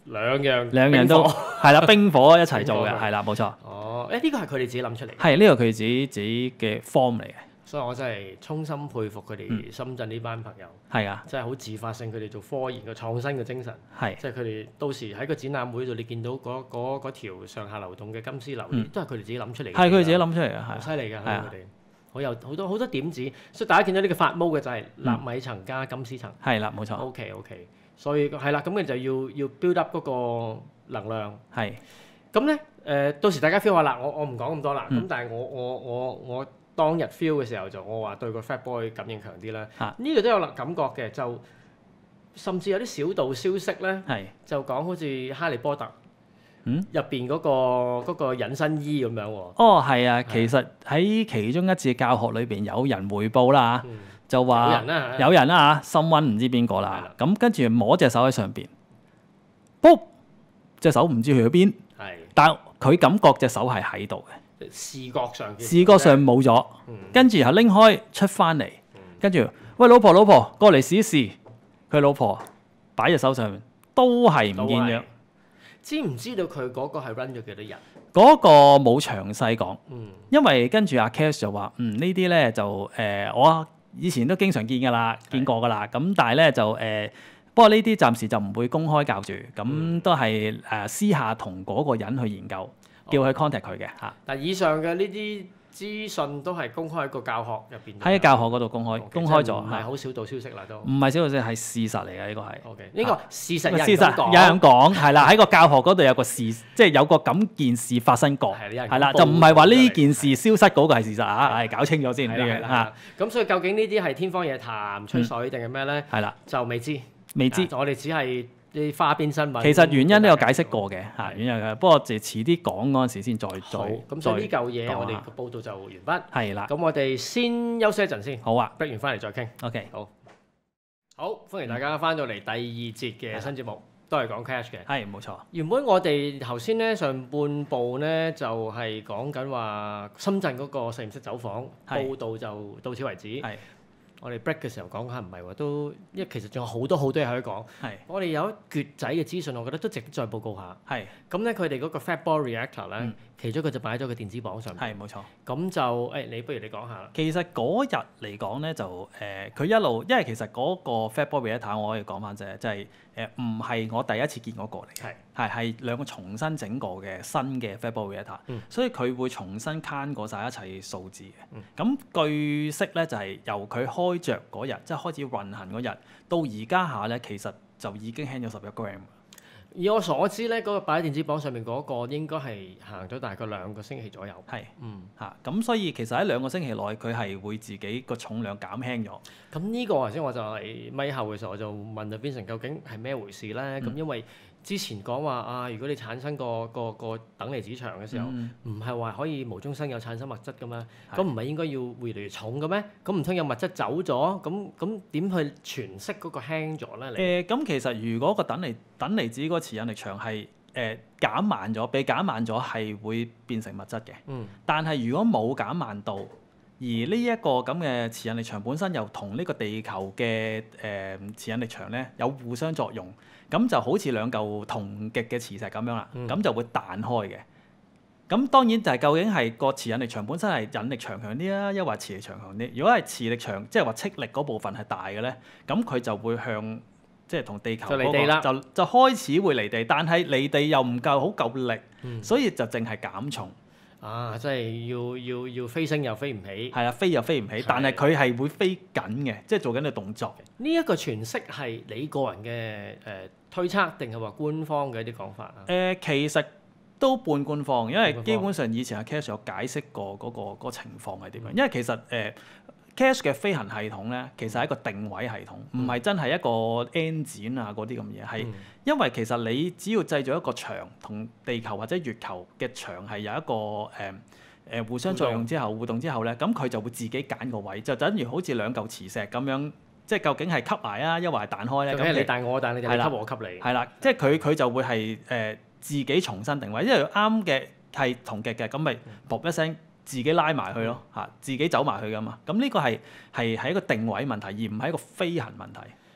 兩樣兩樣都係啦，冰火一齊做嘅，係啦，冇錯。 哦，誒呢個係佢哋自己諗出嚟。 係呢個佢自己自己嘅 form 嚟嘅。 所以我真係衷心佩服佢哋深圳呢班朋友。 係啊， 真係好自發性，佢哋做科研嘅創新嘅精神。 係， 即係佢哋到時喺個展覽會度，你見到嗰嗰嗰條上下流動嘅金絲流，都係佢哋自己諗出嚟嘅。 係佢哋自己諗出嚟嘅， 好犀利㗎，佢哋好有好多好多點子。所以大家見到呢個發毛嘅就係納米層加金絲層。係啦，冇錯。OK OK，所以係啦，咁你就要要 build up 嗰個能量。係。咁咧誒，到時大家 feel 下啦，我我唔講咁多啦。咁但係我我我我。當日 feel 嘅時候就我話對個 Fat Boy 感應強啲啦，呢、啊、個都有感覺嘅，就甚至有啲小道消息咧，是就講好似哈利波特入邊嗰個嗰個隱身衣咁樣喎。哦，係啊，其實喺其中一節教學裏邊有人回報啦，嗯、就話有人啦、啊，有人啦、啊、嚇，心溫唔知邊個啦，咁跟住摸隻手喺上邊，卜隻手唔知去咗邊，的但佢感覺隻手係喺度嘅。視覺上，視覺上冇咗，跟住然後拎開出翻嚟，跟住喂老婆老婆過嚟試一試，佢老婆擺隻手上面都係唔見咗。知唔知道佢嗰個係 run 咗幾多日？嗰個冇詳細講，嗯、因為跟住阿 Cash 就話，嗯呢啲咧就誒、呃、我以前都經常見㗎啦，見過㗎啦，咁是但係咧就誒、呃，不過呢啲暫時就唔會公開教住，咁、嗯、都係誒、呃、私下同嗰個人去研究。叫佢 contact 佢嘅嚇，但以上嘅呢啲資訊都係公開喺個教學入邊，喺教學嗰度公開，公開咗，唔係好小道消息啦都，唔係小道消息係事實嚟嘅呢個係。OK，呢個事實有人講，有人講係啦，喺個教學嗰度有個事，即係有個咁件事發生過，係啦，就唔係話呢件事消失嗰個係事實啊，係搞清楚先呢樣嚇。咁所以究竟呢啲係天方夜譚、吹水定係咩咧？係啦，就未知，未知，我哋只係。啲花邊新聞，其實原因都有解釋過嘅嚇，原因嘅。不過就遲啲講嗰陣時先再再。好，咁所以呢嚿嘢我哋個報道就完畢。係啦。咁我哋先休息一陣先。好啊。break完翻嚟再傾。OK。好。好，歡迎大家翻到嚟第二節嘅新節目，都係講 cash 嘅。係，冇錯。原本我哋頭先咧上半部咧就係講緊話深圳嗰個實驗室走訪報道就到此為止。係。我哋 break 嘅時候講下唔係喎，都因為其實仲有好多好多嘢可以講。係是，我哋有一橛仔嘅資訊，我覺得都值得再報告下。係是，咁咧佢哋嗰個 Fat Boy Reactor 咧，嗯、其中佢就擺咗個電子磅上面。係，冇錯。咁就誒、欸，你不如你講下啦。其實嗰日嚟講咧，就誒佢、呃、一路，因為其實嗰個 Fat Boy Reactor 我可以講翻啫，就係誒唔係我第一次見嗰個嚟嘅。係是，係係兩個重新整過嘅新嘅 Fat Boy Reactor、嗯、所以佢會重新 count 過曬一切數字嘅。咁、嗯、據悉咧，就係、是、由佢開着嗰日，即係開始運行嗰日，到而家下咧，其實就已經輕咗十一 gram。以我所知咧，嗰、那個擺喺電子磅上面嗰個應該係行咗大概兩個星期左右。係是，嗯嚇，咁、啊、所以其實喺兩個星期內，佢係會自己個重量減輕咗。咁呢個頭先我就係咪後嘅時候我就問啊 Vincent 究竟係咩回事咧？咁、嗯、因為之前講話啊，如果你產生個個個等離子場嘅時候，唔係話可以無中生有產生物質嘅咩？咁唔係應該要越嚟越重嘅咩？咁唔通有物質走咗？咁咁點去詮釋嗰個輕咗咧？誒，咁其實如果個等離等離子嗰個磁引力場係誒、呃、減慢咗，被減慢咗係會變成物質嘅。嗯。但係如果冇減慢到，而呢一個咁嘅磁引力場本身又同呢個地球嘅誒、呃、磁引力場咧有互相作用。咁就好似兩嚿同極嘅磁石咁樣啦，咁、嗯、就會彈開嘅。咁當然就係究竟係個磁引力場本身係引力場強啲啊，抑或磁力場強啲？如果係磁力場，即係話斥力嗰部分係大嘅咧，咁佢就會向即係同地球嗰、那個、就離地啦，就就開始會離地，但係離地又唔夠好夠力，嗯、所以就淨係減重。啊！即係要要要飛升又飛唔起，係啊，飛又飛唔起，的但係佢係會飛緊嘅，即係做緊個動作。呢一個詮釋係你個人嘅誒、呃、推測，定係話官方嘅一啲講法啊？誒、呃，其實都半官方，因為基本上以前阿 Cash 有解釋過嗰、那個那個情況係點樣。嗯、因為其實誒、呃、Cash 嘅飛行系統咧，其實係一個定位系統，唔係、嗯、真係一個 N 展啊嗰啲咁嘢，係、嗯、因為其實你只要製造一個場同地球或者月球嘅場係有一個誒誒、呃、互相作用之後互動之後咧，咁佢就會自己揀個位，就等於好似兩嚿磁石咁樣，即係究竟係吸埋啊，抑或係彈開咧？咁你彈我彈你，就係吸我吸你。係啦，即係佢佢就會係誒、呃、自己重新定位，因為啱嘅係同極嘅，咁咪噗一聲。自己拉埋去咯，嚇、嗯、自己走埋去噶嘛。咁呢個係係係一個定位問題，而唔係一個飛行問題。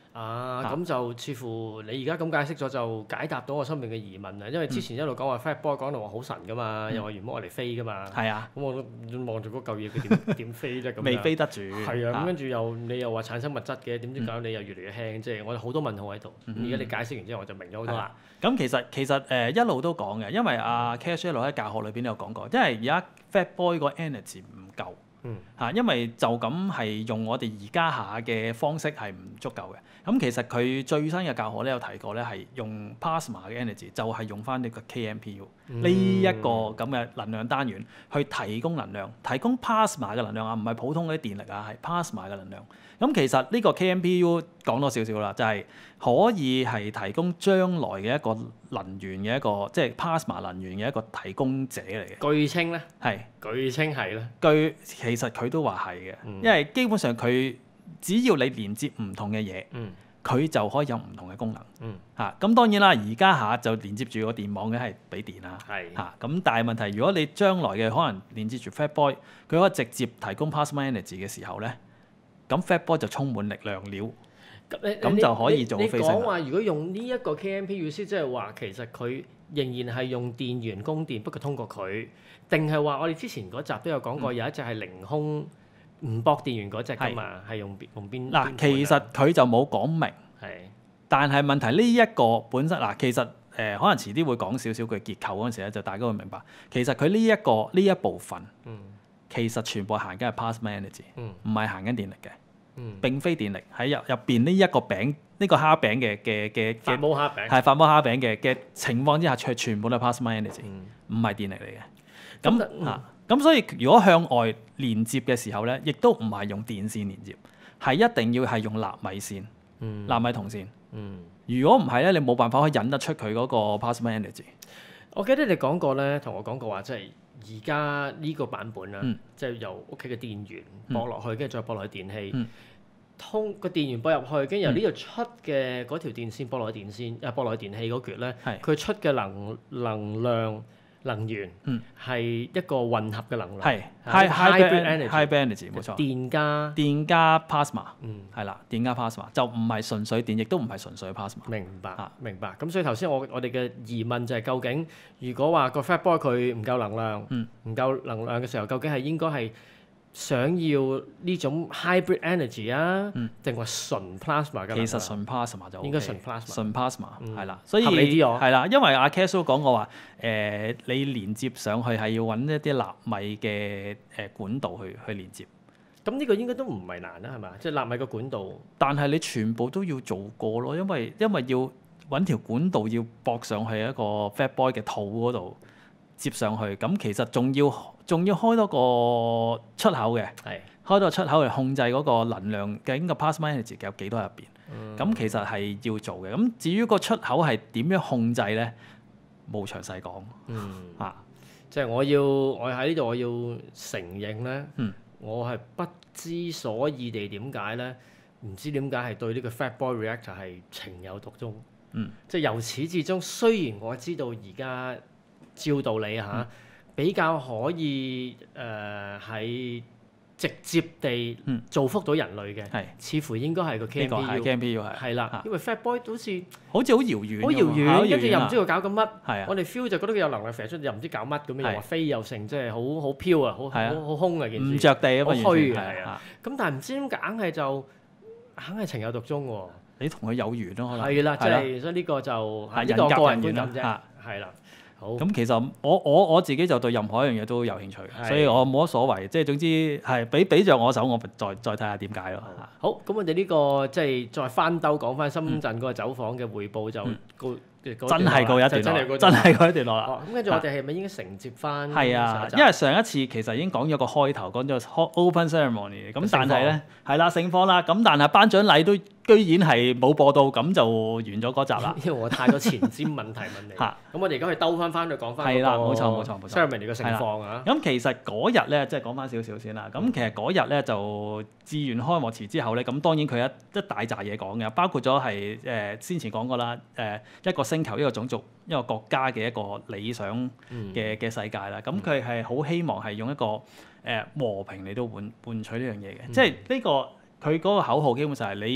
啊，咁就似乎你而家咁解釋咗，就解答到我心入面嘅疑問啦。因為之前一路講話 Fat Boy 講到話好神噶嘛，又話原本我嚟飛噶嘛。係啊。咁我都望住嗰嚿嘢，佢點點飛啫咁樣。未飛得住。係啊，咁跟住又你又話產生物質嘅，點知搞你又越嚟越輕，即係我哋好多問號喺度。而家你解釋完之後，我就明咗好多啦。 咁其實其實誒一路都講嘅，因為阿 Cash 一路喺教學裏邊都有講過，因為而家 Fat Boy 個 energy 唔夠。嗯，嚇，因為就咁係用我哋而家下嘅方式係唔足夠嘅。咁其實佢最新嘅教學咧有提過咧，係用 plasma 嘅 energy，就係用翻呢個 K M P U 呢一個咁嘅能量單元去提供能量，提供 plasma 嘅能量啊，唔係普通嗰啲電力啊，係 plasma 嘅能量。咁其實呢個 K M P U 講多少少啦，就係可以係提供將來嘅一個能源嘅一個，即係 plasma 能源嘅一個提供者嚟嘅。 據稱咧， 係據稱係咧， 據其實佢都話係嘅，嗯、因為基本上佢只要你連接唔同嘅嘢，佢、嗯、就可以有唔同嘅功能。嚇、嗯，咁、啊、當然啦，而家下就連接住個電網嘅係俾電啦。係嚇，咁但係問題，如果你將來嘅可能連接住 Fat Boy，佢可以直接提供 plasma energy 嘅時候咧，咁 Fat Boy 就充滿力量了。咁就可以做飛升。 你講話如果用呢一個 K M P U 即係話其實佢仍然係用電源供電，不過通過佢，定係話我哋之前嗰集都有講過，嗯、有一隻係凌空唔駁電源嗰隻㗎嘛，係用邊用邊？嗱， 其實佢就冇講明。係是。但係問題呢一個本身嗱，其實誒、呃、可能遲啲會講少少佢結構嗰陣時咧，就大家會明白，其實佢呢一個呢一部分，嗯、其實全部行緊係 plasma energy，唔係行緊電力嘅。嗯、並非電力喺入入邊呢一個餅呢、呢個蝦餅嘅嘅嘅發毛蝦餅係發毛蝦餅嘅嘅情況之下，全全部都係 plasma energy，唔係電力嚟嘅。咁嚇咁所以如果向外連接嘅時候咧，亦都唔係用電線連接，係一定要係用納米線、嗯、納米銅線。嗯、如果唔係咧，你冇辦法可以引得出佢嗰個 plasma energy。 我記得你講過咧，同我講過話，即係而家呢個版本啦，嗯、即係由屋企嘅電源駁落去，跟住、嗯、再駁落去電器。嗯通個電源駁入去，跟住由呢度出嘅嗰條電線駁落去電線，啊駁落去電器嗰橛咧，佢是出嘅能能量能源係一個混合嘅能量，係 hybrid energy，hybrid energy 冇錯， 電加電加 plasma， 嗯係啦，電加 plasma 就唔係純粹電，亦都唔係純粹 plasma。 明白，啊、明白。咁所以頭先我我哋嘅疑問就係究竟，如果話個 Fat Boy 佢唔夠能量，唔、嗯、夠能量嘅時候，究竟係應該係想要呢種 hybrid energy 啊，定話純 plasma 嘅？ 其實純 plasma 就 OK， 應該純 plasma， 純 plasma 係啦，所以係啦，因為阿 Cass 都講過話，誒你連接上去係要揾一啲納米嘅誒管道去去連接。 咁呢個應該都唔係難啦，係嘛？即係納米個管道。 但係你全部都要做過咯，因為因為要揾條管道要駁上去一個 Fat Boy 嘅肚嗰度接上去，咁其實仲要。仲要開多個出口嘅，係是開多個出口嚟控制嗰個能量究竟個 plasma energy 有幾多入邊？咁、嗯、其實係要做嘅。咁至於個出口係點樣控制咧，冇詳細講。嗯，啊， 即係我要我喺呢度我要承認咧，嗯、我係不知所以地點解咧，唔知點解係對呢個 Fat Boy Reactor 係情有獨鍾。嗯，即係由始至終，雖然我知道而家照道理嚇。嗯比較可以誒喺、呃、直接地造福到人類嘅，嗯、似乎應該係個 K M P U，係啦，的因為 Fat Boy 好似好似好遙遠， 好遙遠，跟住又唔知佢搞緊乜。的我哋 feel 就覺得佢有能量射出，又唔知搞乜咁樣，的又話飛又成，即係好好飄啊，好好好空啊件事， 唔着地啊嘛， 好虛係啊。咁但係唔知點解硬係就硬係情有獨鍾喎。 你同佢有緣咯，可能係啦，即係所以呢個就呢個個人觀感啫，係啦。 咁好其實我我我自己就對任何一樣嘢都有興趣，的所以我冇乜所謂，即係總之係俾俾著我手，我再再睇下點解咯。 好，咁我哋呢個即係再翻兜講翻深圳嗰個走訪嘅彙報就告。嗯真係告一段落，真係告一段落啦。 咁跟住我哋係咪應該承接翻？ 係啊，因為上一次其實已經講咗個開頭，講咗 open ceremony。咁但係咧，係啦，盛況啦。咁但係頒獎禮都居然係冇播到，咁就完咗嗰集啦。 因為我太多前瞻問題問你。嚇！咁我哋而家去兜翻翻去講翻嗰個。係啦，冇錯冇錯冇錯。ceremony 嘅盛況啊。咁其實嗰日咧，即係講翻少少先啦。咁其實嗰日咧就自願開幕詞之後咧，咁當然佢一一大紮嘢講嘅，包括咗係誒先前講過啦，誒一個星球、一個種族、一個國家嘅一個理想嘅嘅世界啦，咁佢係好希望係用一個誒、呃、和平嚟到換換取呢樣嘢嘅，嗯、即係呢、呢個佢嗰個口號基本上係你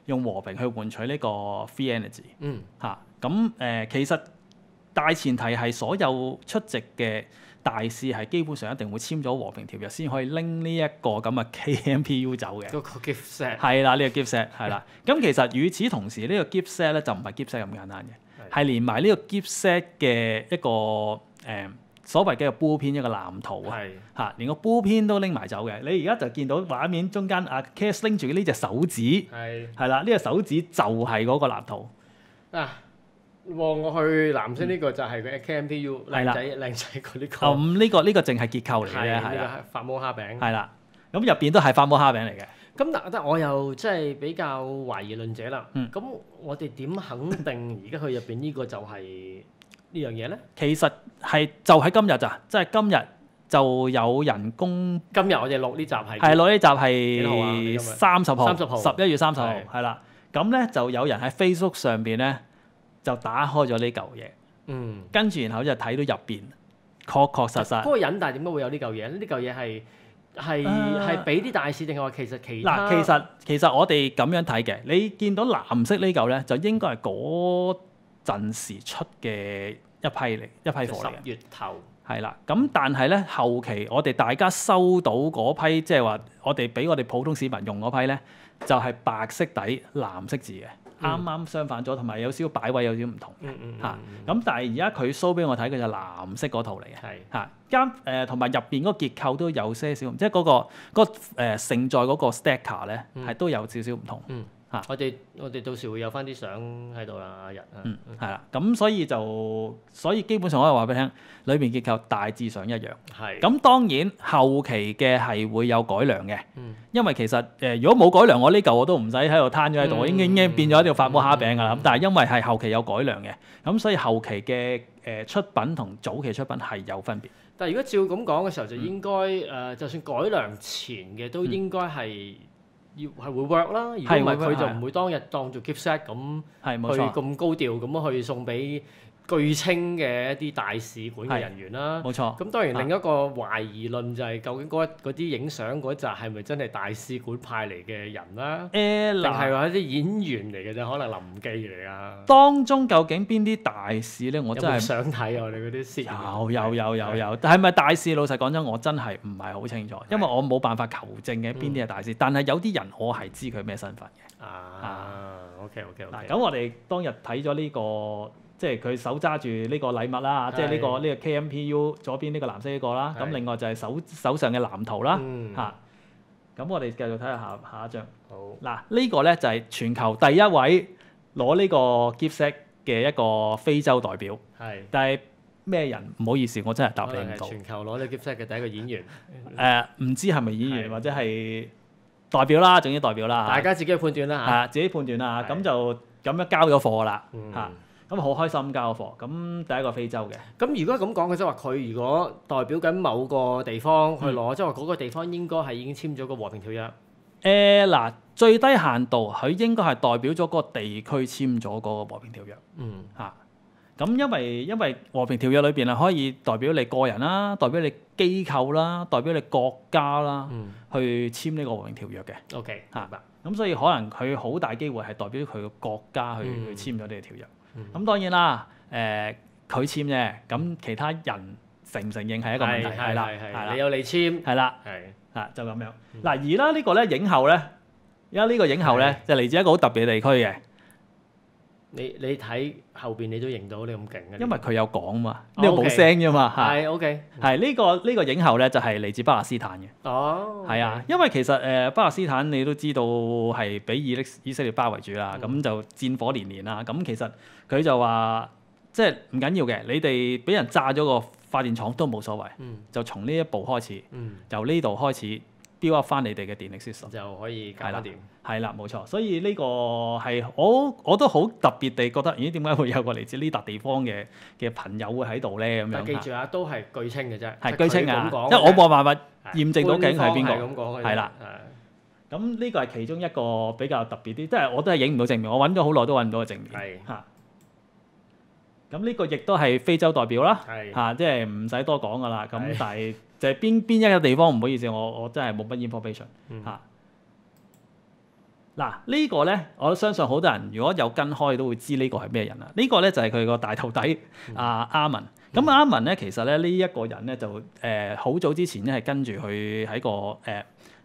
用和平去換取呢個 free energy。 嗯。 嚇咁誒，其實大前提係所有出席嘅大使係基本上一定會簽咗和平條約先可以拎呢一個咁嘅 K M P U 走嘅。 嗰個 gift set 係啦，呢個 gift set 係啦。咁其實與此同時，呢個 gift set 咧就唔係 gift set 咁簡單嘅，係連埋呢個 gift set 嘅一個誒所謂嘅 blueprint 一個藍圖啊，嚇，連個 blueprint都拎埋走嘅。你而家就見到畫面中間阿 Cass 拎住呢隻手指，係係啦，呢個手指就係嗰個藍圖啊。 望我去藍色呢個就係佢嘅 K M P U 靚仔靚仔嗰啲。 咁呢個呢個淨係結構嚟嘅，係啦， 發摩蝦餅。 係啦，咁入邊都係發摩蝦餅嚟嘅。 咁但但我又即係比較懷疑論者啦。咁我哋點肯定而家佢入邊呢個就係呢樣嘢咧？ 其實係就喺今日咋，即係今日就有人公。 今日我哋錄呢集係。 係錄呢集係三十號， 三十號， 十一月三十號，係啦。咁咧就有人喺 Facebook 上邊咧。就打開咗呢嚿嘢，嗯，跟住然後就睇到入邊確確實實。 嗰個人但係點解會有呢嚿嘢咧？呢嚿嘢係係係俾啲大使定係話其實其他？ 嗱，其實其實我哋咁樣睇嘅，你見到藍色呢嚿咧，就應該係嗰陣時出嘅一批嚟一批貨嚟嘅。 十月頭係啦，咁但係咧後期我哋大家收到嗰批，即係話我哋俾我哋普通市民用嗰批咧，就係白色底藍色字嘅。啱啱相反咗，同埋有少少擺位有少少唔同嘅嚇。咁但係而家佢 show 俾我睇，佢就藍色嗰套嚟嘅嚇。間誒同埋入邊嗰個結構都有些少，即係嗰個嗰個誒承載嗰個 stacker 咧係都有少少唔同嚇。 我哋我哋到時會有翻啲相喺度啦，阿日。 嗯，係啦。咁所以就所以基本上可以話俾你聽，裏邊結構大致上一樣。係。咁當然後期嘅係會有改良嘅，因為其實誒如果冇改良，我呢嚿我都唔使喺度攤咗喺度，我已經已經變咗一條發摩蝦餅㗎啦。咁但係因為係後期有改良嘅，咁所以後期嘅誒出品同早期出品係有分別。 但係如果照咁講嘅時候，就應該誒，就算改良前嘅都應該係。要係會 work 啦，如果唔係佢就唔會當日當做 gift set 咁去咁高調咁去送俾據稱嘅一啲大使館嘅人員啦。 冇錯。 咁當然另一個懷疑論就係究竟嗰嗰啲影相嗰紮係咪真係大使館派嚟嘅人啦？誒，定係話一啲演員嚟嘅啫，可能臨記嚟啊。 當中究竟邊啲大使咧？我真係想睇我哋嗰啲攝有有有有有，但係咪大使？老實講真，我真係唔係好清楚，因為我冇辦法求證嘅邊啲係大使。但係有啲人我係知佢咩身份嘅。 啊，OK OK OK。 嗱，咁我哋當日睇咗呢個。即係佢手揸住呢個禮物啦，即係呢個呢個 K M P U 左邊呢個藍色呢個啦，咁另外就係手手上嘅藍圖啦，嚇。咁我哋繼續睇下下下一張。好。嗱，呢個咧就係全球第一位攞呢個 gift set 嘅一個非洲代表。係。但係咩人？唔好意思，我真係答你唔到。 全球攞呢個 gift set 嘅第一個演員。 誒，唔知係咪演員或者係代表啦，總之代表啦。 大家自己去判斷啦嚇。 係啊，自己判斷啦。咁就咁樣交咗貨啦，嚇。咁好開心交貨，咁第一個非洲嘅。 咁如果咁講嘅，即係話佢如果代表緊某個地方去攞，即係話嗰個地方應該係已經簽咗個和平條約。 誒嗱，最低限度佢應該係代表咗嗰個地區簽咗嗰個和平條約。嗯。嚇，咁因為因為和平條約裏邊係可以代表你個人啦，代表你機構啦，代表你國家啦，去簽呢個和平條約嘅。 OK，明白。 咁所以可能佢好大機會係代表佢個國家去去簽咗呢個條約。咁當然啦，誒佢簽啫，咁其他人承唔承認係一個問題，係啦，係啦， 你有你簽， 係啦，係啊，就咁樣。嗱，而啦呢個咧影后咧，而家呢個影后咧就嚟自一個好特別嘅地區嘅。 你你睇後邊你都認到你咁勁嘅， 因為佢有講嘛，呢個冇聲啫嘛， 係 OK， 係呢個呢個影后咧就係嚟自巴勒斯坦嘅。 哦， 係啊，因為其實誒巴勒斯坦你都知道係俾以以色列包圍住啦，咁就戰火連連啦。咁其實佢就話即係唔緊要嘅，你哋俾人炸咗個發電廠都冇所謂，就從呢一步開始，由呢度開始 build up 翻你哋嘅電力 system 就可以搞掂。 係啦，冇錯，所以呢個係我我都好特別地覺得，咦點解會有個嚟自呢笪地方嘅嘅朋友會喺度咧？咁樣記住啊，都係據稱嘅啫， 係據稱啊，因為我冇辦法驗證到究竟係邊個。係啦，咁呢個係其中一個比較特別啲，即係我都係影唔到正面，我揾咗好耐都揾唔到個正面。係嚇，咁呢個亦都係非洲代表啦，嚇，即係唔使多講噶啦。咁但係就係邊邊一個地方唔好意思，我我真係冇乜 information 嚇。 嗱呢個咧，我都相信好多人如果有跟開都會知呢個係咩人啦。呢個咧就係佢個大徒弟阿阿文。咁阿文咧其實咧呢一個人咧就誒好早之前咧係跟住佢喺個誒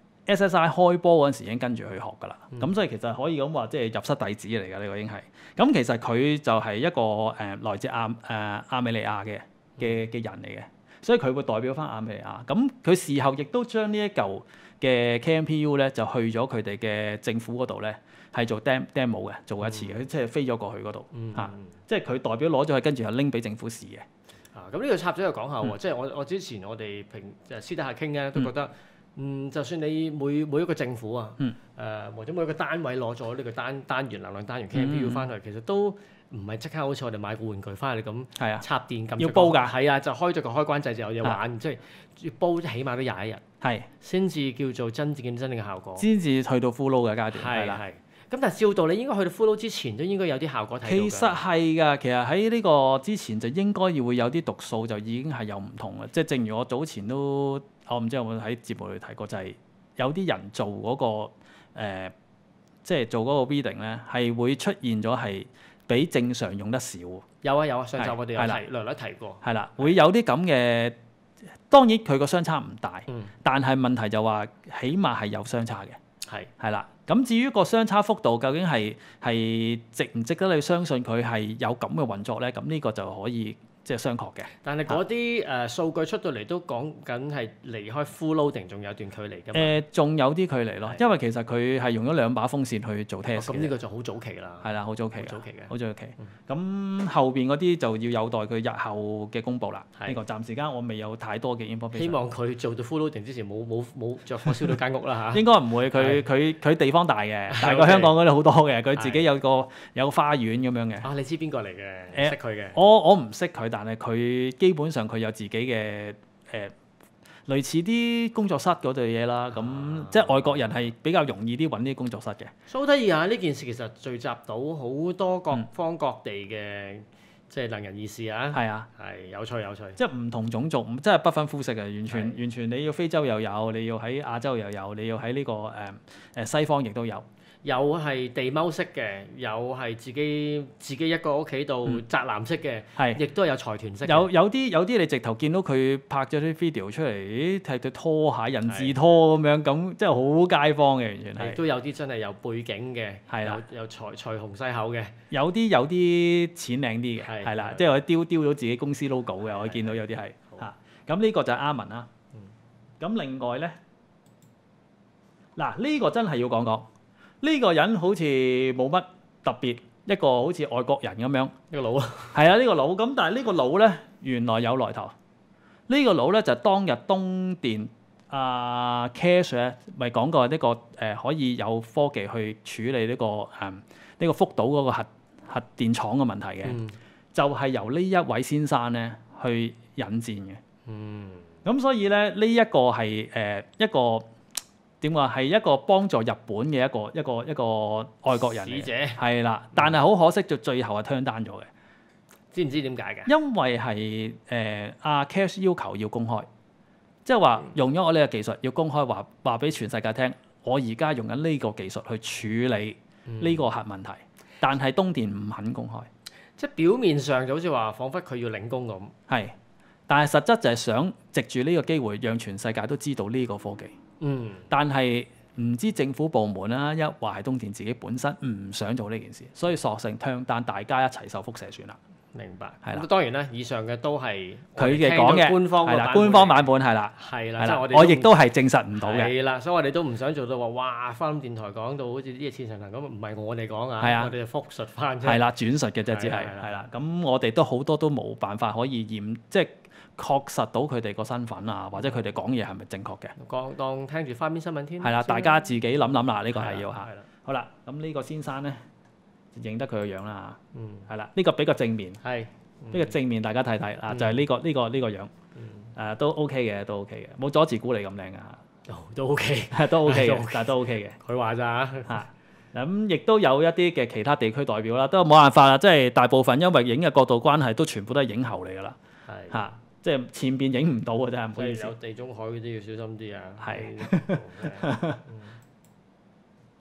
S S I 開波嗰陣時已經跟住去學㗎啦。咁所以其實可以咁話，即係入室弟子嚟㗎，呢個已經係。咁其實佢就係一個誒來自亞誒亞美尼亞嘅嘅嘅人嚟嘅，所以佢會代表翻亞美尼亞。咁佢事後亦都將呢一嚿嘅 K M P U 咧就去咗佢哋嘅政府嗰度咧，係做 demo demo 嘅，做一次嘅，嗯、即係飛咗過去嗰度嚇，即係佢代表攞咗去，跟住又拎俾政府試嘅。 啊，咁呢個插咗又講下喎，嗯、即係我我之前我哋平誒私底下傾咧，都覺得嗯，嗯，就算你每每一個政府啊，誒、嗯呃、或者每一個單位攞咗呢個單單元能量單元 K M P U 翻去，嗯、其實都唔係即刻好似我哋買個玩具翻嚟咁，係啊，插電撳要煲㗎，係啊，就開咗個開關掣就有嘢玩，啊、即係要煲起碼都廿一日，係先至叫做真正真正嘅效果，先至去到 full load 嘅階段，係啦。咁但係照道理應該去到 full load 之前都應該有啲效果睇到㗎。其實係㗎，其實喺呢個之前就應該要會有啲讀數就已經係有唔同嘅，即係正如我早前都我唔知有冇喺節目裏提過，就係、是、有啲人做嗰、那個、呃、即係做嗰個 reading 咧係會出現咗係比正常用得少。有啊有啊，上集我哋有提略略提過。係啦，會有啲咁嘅，當然佢個相差唔大，嗯、但係問題就話起碼係有相差嘅。係係啦。咁至於個相差幅度究竟係係值唔值得你相信佢係有咁嘅運作咧？咁呢個就可以即係商榷嘅。但係嗰啲誒數據出到嚟都講緊係離開 full loading 仲有段距離㗎嘛？誒，仲有啲距離咯，因為其實佢係用咗兩把風扇去做 test 嘅。咁呢個就好早期啦。係啦，好早期。好早期嘅。好早期。咁後邊嗰啲就要有待佢日後嘅公佈啦。呢個暫時間我未有太多嘅 information。希望佢做到 full loading 之前冇冇冇著火燒到間屋啦嚇。應該唔會，佢佢佢地方大嘅，大過香港嗰啲好多嘅。佢自己有個有個花園咁樣嘅。啊，你知邊個嚟嘅？識佢嘅。我我唔識佢。但係佢基本上佢有自己嘅誒、呃、類似啲工作室嗰類嘢啦，咁、啊、即係外國人係比較容易啲揾啲工作室嘅。蘇得意啊！呢件事其實聚集到好多各方各地嘅、嗯、即係能人異士啊。係啊，係有趣有趣。即係唔同種族，即係不分膚色嘅，完全是完全你要非洲又有，你要喺亞洲又有，你要喺呢、這個誒誒、呃、西方亦都有。有係地踎式嘅，有係自己自己一個屋企度宅男式嘅，係亦都有財團式。有有啲有啲你直頭見到佢拍咗啲 video 出嚟，咦，踢對拖鞋人字拖咁樣，咁即係好街坊嘅，完全係。亦都有啲真係有背景嘅，係啦，有財財雄勢厚嘅。有啲有啲錢領啲嘅，係啦，即係可以丟丟到自己公司 logo 嘅，我見到有啲係嚇。咁呢個就係阿文啦。咁另外咧，嗱呢個真係要講講。呢個人好似冇乜特別，一個好似外國人咁樣。呢個佬啊，係啊，呢個佬咁，但係呢個佬咧原來有來頭。呢個佬咧就係當日東電啊 Cash 咧，咪講過呢個誒可以有科技去處理呢個誒呢個福島嗰個核核電廠嘅問題嘅，嗯、就係由呢一位先生咧去引薦嘅。嗯，咁所以咧呢一個係誒一個。點話係一個幫助日本嘅一個一個一個外國人嚟嘅，使者係啦，但係好可惜，就最後係 turn down 咗嘅。知唔知點解嘅？因為係誒阿 Cash 要求要公開，即係話用咗我呢個技術要公開話話俾全世界聽，我而家用緊呢個技術去處理呢個核問題，嗯、但係東電唔肯公開，即係表面上就好似話彷彿佢要領功咁，係，但係實質就係想藉住呢個機會，讓全世界都知道呢個科技。嗯，但係唔知政府部門啦，一話係東電自己本身唔想做呢件事，所以索性聽，但大家一齊受輻射算啦。明白，係啦。咁當然啦，以上嘅都係佢嘅講嘅官方係啦，官方版本係啦，係啦，即係我哋我亦都係證實唔到嘅。係啦，所以我哋都唔想做到話哇，翻電台講到好似啲嘢似層層咁，唔係我哋講啊，我哋就復述翻啫。係啦，轉述嘅啫，只係係啦。咁我哋都好多都冇辦法可以驗，即係。確實到佢哋個身份啊，或者佢哋講嘢係咪正確嘅？講當聽住花邊新聞添。係啦，大家自己諗諗啦，呢個係要嚇。好啦，咁呢個先生咧，認得佢個樣啦嚇。嗯。係啦，呢個比較正面。係。呢個正面大家睇睇啊，就係呢個呢個呢個樣。嗯。誒都 OK 嘅，都 OK 嘅，冇阻止估你咁靚㗎嚇。都 OK，都 OK 嘅，但係都 OK 嘅。佢話咋嚇？咁亦都有一啲嘅其他地區代表啦，都冇辦法啦，即係大部分因為影嘅角度關係，都全部都係影后嚟㗎啦。係。嚇。即係前邊影唔到嘅真係，唔好意思。有地中海嗰啲要小心啲啊。係。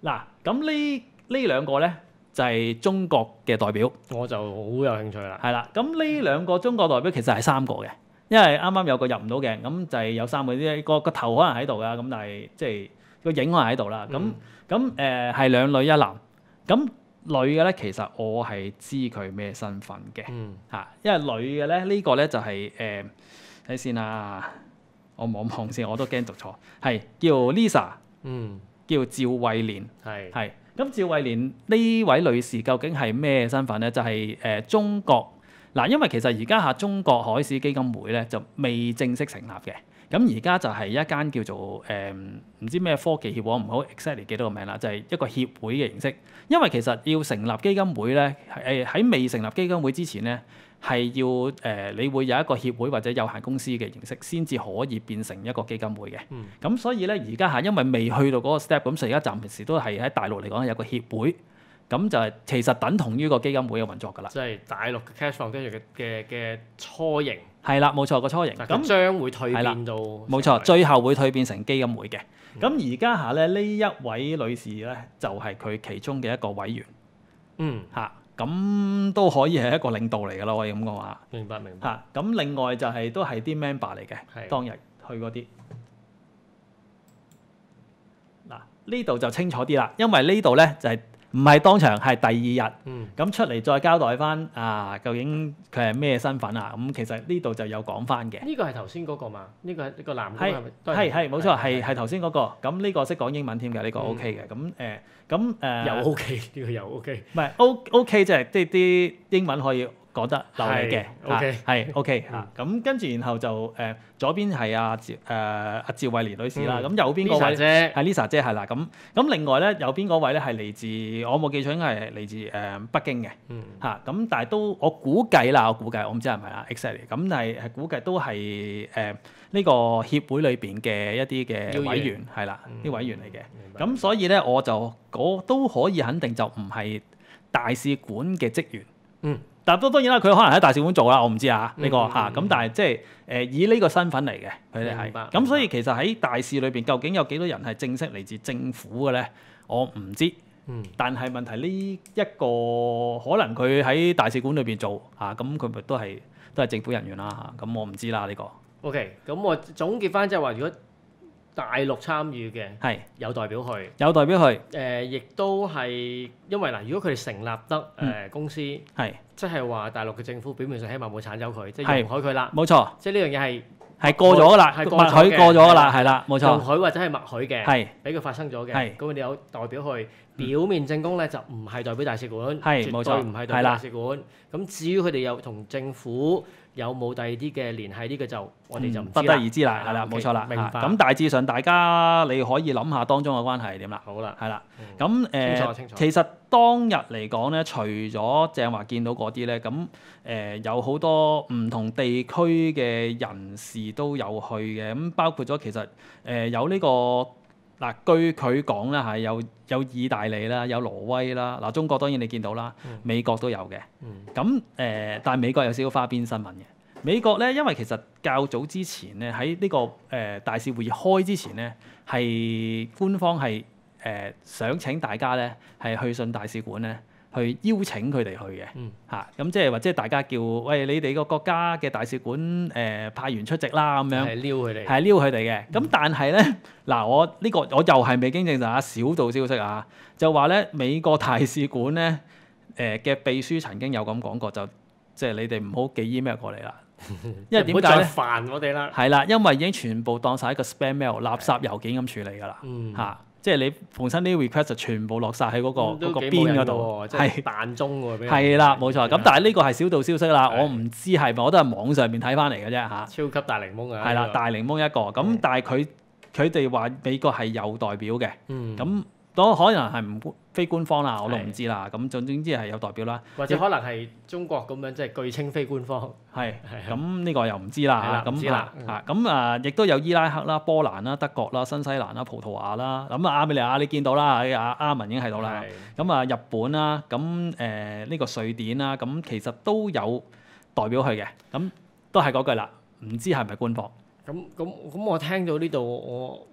嗱，咁呢呢兩個咧就係中國嘅代表， 我就好有興趣啦。 係啦，咁呢兩個中國代表其實係三個嘅，因為啱啱有個入唔到嘅，咁就係有三個啲個個頭可能喺度噶，咁但係即係個影可能喺度啦。咁咁誒係兩女一男，咁女嘅咧其實我係知佢咩身份嘅，嚇、嗯，因為女嘅咧呢、這個咧就係誒睇先啦，我望望先，我都驚讀錯，係叫 Lisa， 嗯，叫趙慧蓮，係係。咁趙慧蓮呢位女士究竟係咩身份咧？就係、是、誒、呃、中國嗱，因為其實而家嚇中國海事基金會咧就未正式成立嘅，咁而家就係一間叫做誒唔、呃、知咩科技協會，我唔好 exactly 記到個名啦，就係、是、一個協會嘅形式。因為其實要成立基金會咧，誒喺未成立基金會之前咧，係要誒、呃、你會有一個協會或者有限公司嘅形式，先至可以變成一個基金會嘅。咁、嗯、所以咧，而家係因為未去到嗰個 step，咁所以而家暫時都係喺大陸嚟講有個協會，咁就係其實等同於個基金會嘅運作㗎啦。即係大陸嘅 Cash Foundation嘅嘅嘅初型。係啦，冇錯，個初型。咁將會蛻變到。冇錯，最後會蛻變成基金會嘅。咁而家下咧呢一位女士咧，就係、是、佢其中嘅一個委員。嗯。嚇。咁都可以係一個領導嚟㗎咯，可以咁講話。明白明白。嚇，咁另外就係、是、都係啲 member 嚟嘅，的當日去嗰啲。嗱，呢度就清楚啲啦，因為呢度咧就係唔係當場，係第二日。嗯。咁出嚟再交代翻啊，究竟佢係咩身份啊？咁其實呢度就有講翻嘅。呢個係頭先嗰個嘛？呢、這個係呢、這個男嘅係咪？係係冇錯，係係頭先嗰個。咁呢個識講英文添嘅，呢、這個 OK 嘅。咁誒、嗯。咁誒又 OK，呢個又 OK，唔係 O OK 即係即係啲英文可以講得流利嘅，OK 係 OK 嚇。咁跟住然後就誒、呃、左邊係阿趙誒阿趙慧蓮女士啦，咁、嗯、右邊嗰位係 Lisa 姐係啦。咁咁另外咧右邊嗰位咧係嚟自我冇記錯應該係嚟自誒、呃、北京嘅嚇。咁、嗯啊、但係都我估計啦，我估計我唔知係咪啊 exactly。咁但係係估計都係誒呢個協會裏邊嘅一啲嘅委員係啦，啲委員嚟嘅。咁所以咧我就我都可以肯定就唔係大使館嘅職員。嗯，但都當然啦，佢可能喺大使館做啦，我唔知啊呢、呢個嚇。咁、嗯嗯、但係即係誒以呢個身份嚟嘅，佢哋係。咁所以其實喺大使裏邊，究竟有幾多人係正式嚟自政府嘅咧？我唔知。嗯。但係問題呢一個可能佢喺大使館裏邊做嚇，咁佢咪都係都係政府人員啦嚇。咁我唔知啦呢、呢個。OK，咁我總結翻即係話，如果大陸參與嘅係有代表去，有代表去，誒亦、呃、都係因為嗱，如果佢哋成立得誒、呃、公司，係即係話大陸嘅政府表面上希望冇剷走佢，即係容許佢啦，冇錯，即係呢樣嘢係係過咗啦，係默許過咗啦，係啦，冇錯，容許或者係默許嘅，係俾佢發生咗嘅，係咁佢哋有代表去，表面證供咧就唔係代表大使館，係冇錯，唔係代表大使館，咁至於佢哋有同政府有冇第二啲嘅聯繫，呢個就我哋就唔不得而知啦，係啦，冇錯啦，明白。咁大致上大家你可以諗下當中嘅關係係點啦。好啦，係啦。咁誒，其實當日嚟講咧，除咗正話見到嗰啲咧，咁誒有好多唔同地區嘅人士都有去嘅，咁包括咗其實誒有呢個嗱，據佢講咧係有有意大利啦，有挪威啦，嗱中國當然你見到啦，美國都有嘅。咁誒，但係美國有少少花邊新聞嘅。美國咧，因為其實較早之前咧，喺呢個誒大使會議開之前咧，係官方係誒想請大家咧係去信大使館咧，去邀請佢哋去嘅嚇。咁即係或者大家叫喂你哋個國家嘅大使館誒派員出席啦咁樣，係撩佢哋，係撩佢哋嘅。咁但係咧嗱，我呢個我又係未經證實啊，小道消息啊，就話咧美國大使館咧誒嘅秘書曾經有咁講過，就即係你哋唔好寄 email 過嚟啦。因為點解咧？煩我哋啦。係啦，因為已經全部當晒一個 spam mail 垃圾郵件咁處理㗎啦。嗯。嚇，即係你逢親啲 request 就全部落晒喺嗰個嗰個邊嗰度，係彈中喎。係啦，冇錯。咁但係呢個係小道消息啦，我唔知係咪，我都係網上面睇翻嚟嘅啫嚇。超級大檸檬啊！係啦，大檸檬一個。咁但係佢佢哋話美國係有代表嘅。嗯。咁都可能係唔非官方啦，我都唔知啦。咁總之係有代表啦，或者可能係中國咁樣，即係據稱非官方。係，咁呢個又唔知啦。咁啊，嚇咁啊，亦都有伊拉克啦、波蘭啦、德國啦、新西蘭啦、葡萄牙啦。咁啊，亞美尼亞你見到啦，阿阿文已經喺度啦。咁啊，日本啦，咁誒呢個瑞典啦，咁其實都有代表去嘅。咁都係嗰句啦，唔知係咪官方。咁咁咁，我聽到呢度我。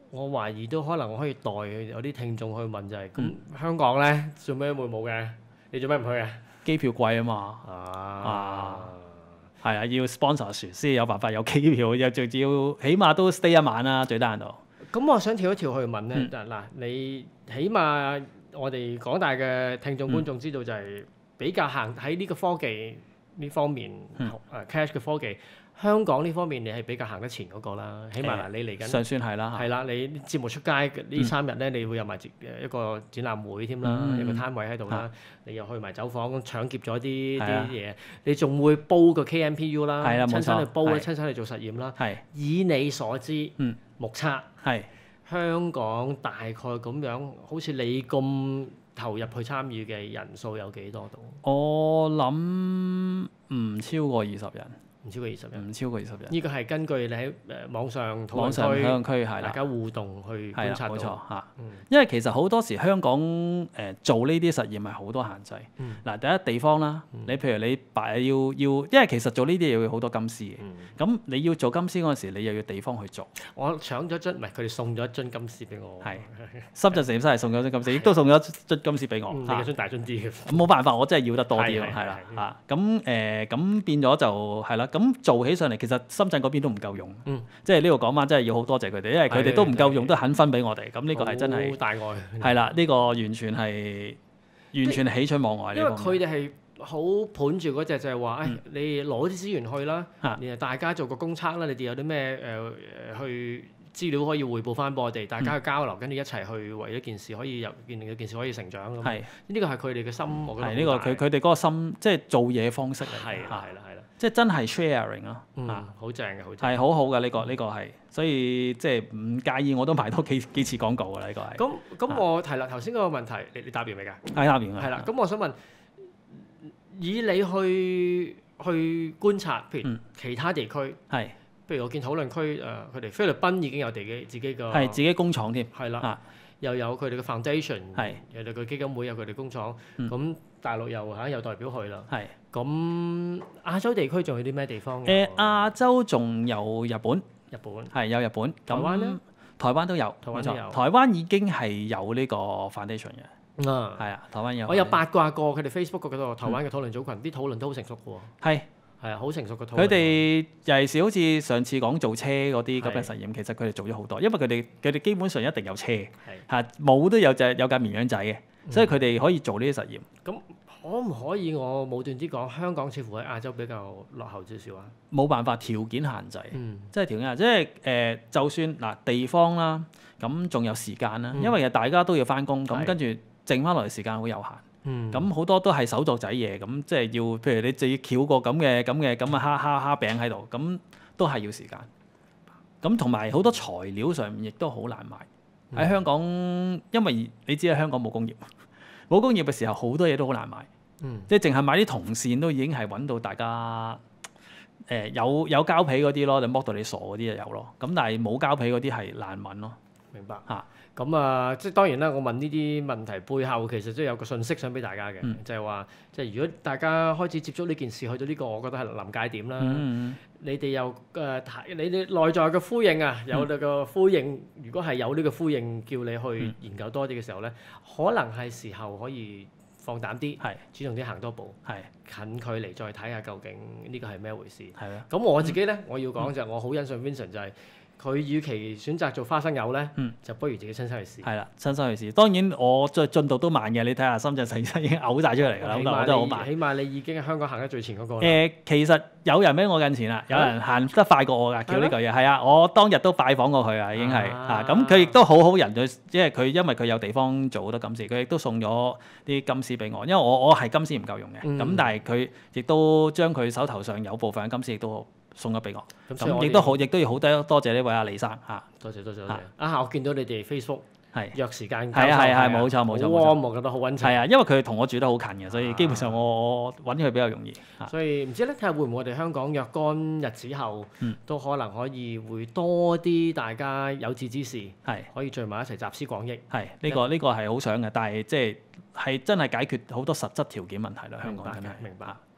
我懷疑都可能我可以代有啲聽眾去問就係、是，咁、嗯、香港咧做咩會冇嘅？你做咩唔去啊？ 機票貴啊嘛。啊。係啊，要 sponsor 船先有辦法有機票，又仲要起碼都 stay 一晚啦，最低限度。 咁我想跳一跳去問咧，嗱、嗯，你起碼我哋廣大嘅聽眾觀眾知道就係比較行喺呢個科技呢方面，誒、嗯uh, cash 嘅科技。香港呢方面你係比較行得前嗰個啦，起碼嗱你嚟緊， 尚算係啦， 係啦，你節目出街呢三日咧，你會有埋一個展覽會添啦，有個攤位喺度啦，你又去埋走訪搶劫咗啲啲嘢，你仲會煲個 K M P U 啦，親身去煲咧，親身去做實驗啦。以你所知，目測香港大概咁樣，好似你咁投入去參與嘅人數有幾多度？ 我諗唔超過二十人。 唔超過二十人， 唔超過二十人。 呢個係根據你喺誒網上討論區、 網上討論區係大家互動去觀察到。 冇錯嚇。嗯、因為其實好多時香港誒、呃、做呢啲實驗係好多限制。嗱、嗯，第一地方啦，嗯、你譬如你擺要要，因為其實做呢啲嘢要好多金絲嘅。咁、嗯、你要做金絲嗰陣時，你又要地方去做。 我搶咗樽，唔係佢哋送咗一樽金絲俾我。係。 深圳實驗室係送咗樽金絲，亦都送咗樽金絲俾我。 你嘅樽大樽啲嘅。 冇辦法，我真係要得多啲咯，係啦嚇。咁誒咁變咗就係啦。咁做起上嚟，其實深圳嗰邊都唔夠用，嗯、即係呢度講翻，真係要好多謝佢哋，因為佢哋都唔夠用，都肯分俾我哋。咁呢個係真係好大愛，係啦，呢、呢個完全係完全喜出望外。 因為佢哋係好盤住嗰隻，就係話，誒、嗯哎，你攞啲資源去啦，然後、嗯、大家做個公測啦，你哋有啲咩誒去資料可以彙報翻俾我哋，大家去交流，跟住一齊去為一件事可以有件令件事可以成長咁。係呢個係佢哋嘅心，我覺得係呢個佢佢哋嗰個心，即係做嘢方式嚟。係係啦係啦。即係真係 sharing 咯， 嗯，好正嘅，好正， 係好好嘅呢個呢個係，所以即係唔介意我都賣多幾幾次廣告㗎啦呢個係。 咁咁我提啦，頭先嗰個問題，你你答完未㗎？ 係答完㗎。 係啦，咁我想問，以你去去觀察，譬如其他地區，係，譬如我見討論區誒，佢哋菲律賓已經有自己自己個係自己工廠添， 係啦，又有佢哋嘅 foundation，係，又有佢基金會有佢哋工廠，咁大陸又嚇有代表去啦，係。咁亞洲地區仲有啲咩地方？ 誒亞洲仲有日本， 日本係有日本。 台灣咧？ 台灣都有， 台灣都有。 台灣已經係有呢個 foundation 嘅。啊，係啊，台灣有。 我有八卦過佢哋 Facebook 嗰度，台灣嘅討論組群啲討論都好成熟嘅喎。係係啊，好成熟嘅討論。 佢哋尤其是好似上次講做車嗰啲咁嘅實驗，其實佢哋做咗好多，因為佢哋佢哋基本上一定有車，嚇冇都有隻有架綿羊仔嘅，所以佢哋可以做呢啲實驗。 咁可唔可以我武斷啲講，香港似乎喺亞洲比較落後少少啊？ 冇辦法，條件限制，嗯、即係條件限制，即係誒、呃，就算嗱地方啦，咁仲有時間啦，嗯、因為其實大家都要翻工，咁跟住剩翻落嚟時間好有限，咁好、嗯、多都係手作仔嘢，咁即係要，譬如你自己翹個咁嘅咁嘅咁嘅蝦蝦蝦餅喺度，咁都係要時間。咁同埋好多材料上面亦都好難買喺、嗯、香港，因為你知啦，香港冇工業。冇工業嘅時候，好多嘢都好難買，嗯、即係淨係買啲銅線都已經係揾到大家誒、呃、有有膠皮嗰啲咯，就剝到你傻嗰啲就有咯。咁但係冇膠皮嗰啲係難揾咯。 明白嚇。咁啊，即係當然啦。我問呢啲問題背後其實都有個信息想俾大家嘅，嗯、就係話即係如果大家開始接觸呢件事，去到呢個，我覺得係臨界點啦。嗯、你哋又誒睇你哋內在嘅呼應啊，有呢個呼應。嗯、如果係有呢個呼應，叫你去研究多啲嘅時候咧，嗯、可能係時候可以放膽啲，係主動啲行多步，係近距離再睇下究竟呢個係咩回事。係啊。咁我自己咧，我要講就係我好欣賞 Vincent 就係。佢與其選擇做花生友咧，嗯、就不如自己親身去試。係啦，親身去試。當然我進進度都慢嘅，你睇下深圳實驗室已經嘔晒出嚟㗎啦，咁我都好慢。起碼你已經喺香港行得最前嗰個啦。誒、呃，其實有人比我近前啦，有人行得快過我㗎，叫呢句嘢。係啊，我當日都拜訪過佢啊，已經係啊。咁佢亦都好好人，佢因為佢因為佢有地方做好多金絲，佢亦都送咗啲金絲俾我。因為我我係金絲唔夠用嘅，咁、嗯、但係佢亦都將佢手頭上有部分嘅金絲亦都送咗俾我，咁亦都好，亦都要好多多謝呢位阿李生嚇。多謝多謝多謝。啊，我見到你哋 Facebook 係約時間，係啊係係冇錯冇錯冇錯，我覺得好溫情。係啊，因為佢同我住得好近嘅，所以基本上我我揾佢比較容易。所以唔知咧，睇下會唔會我哋香港若干日子後，都可能可以會多啲大家有志之士，係可以聚埋一齊集思廣益。係呢個呢個係好想嘅，但係即係係真係解決好多實質條件問題啦。香港真係明白。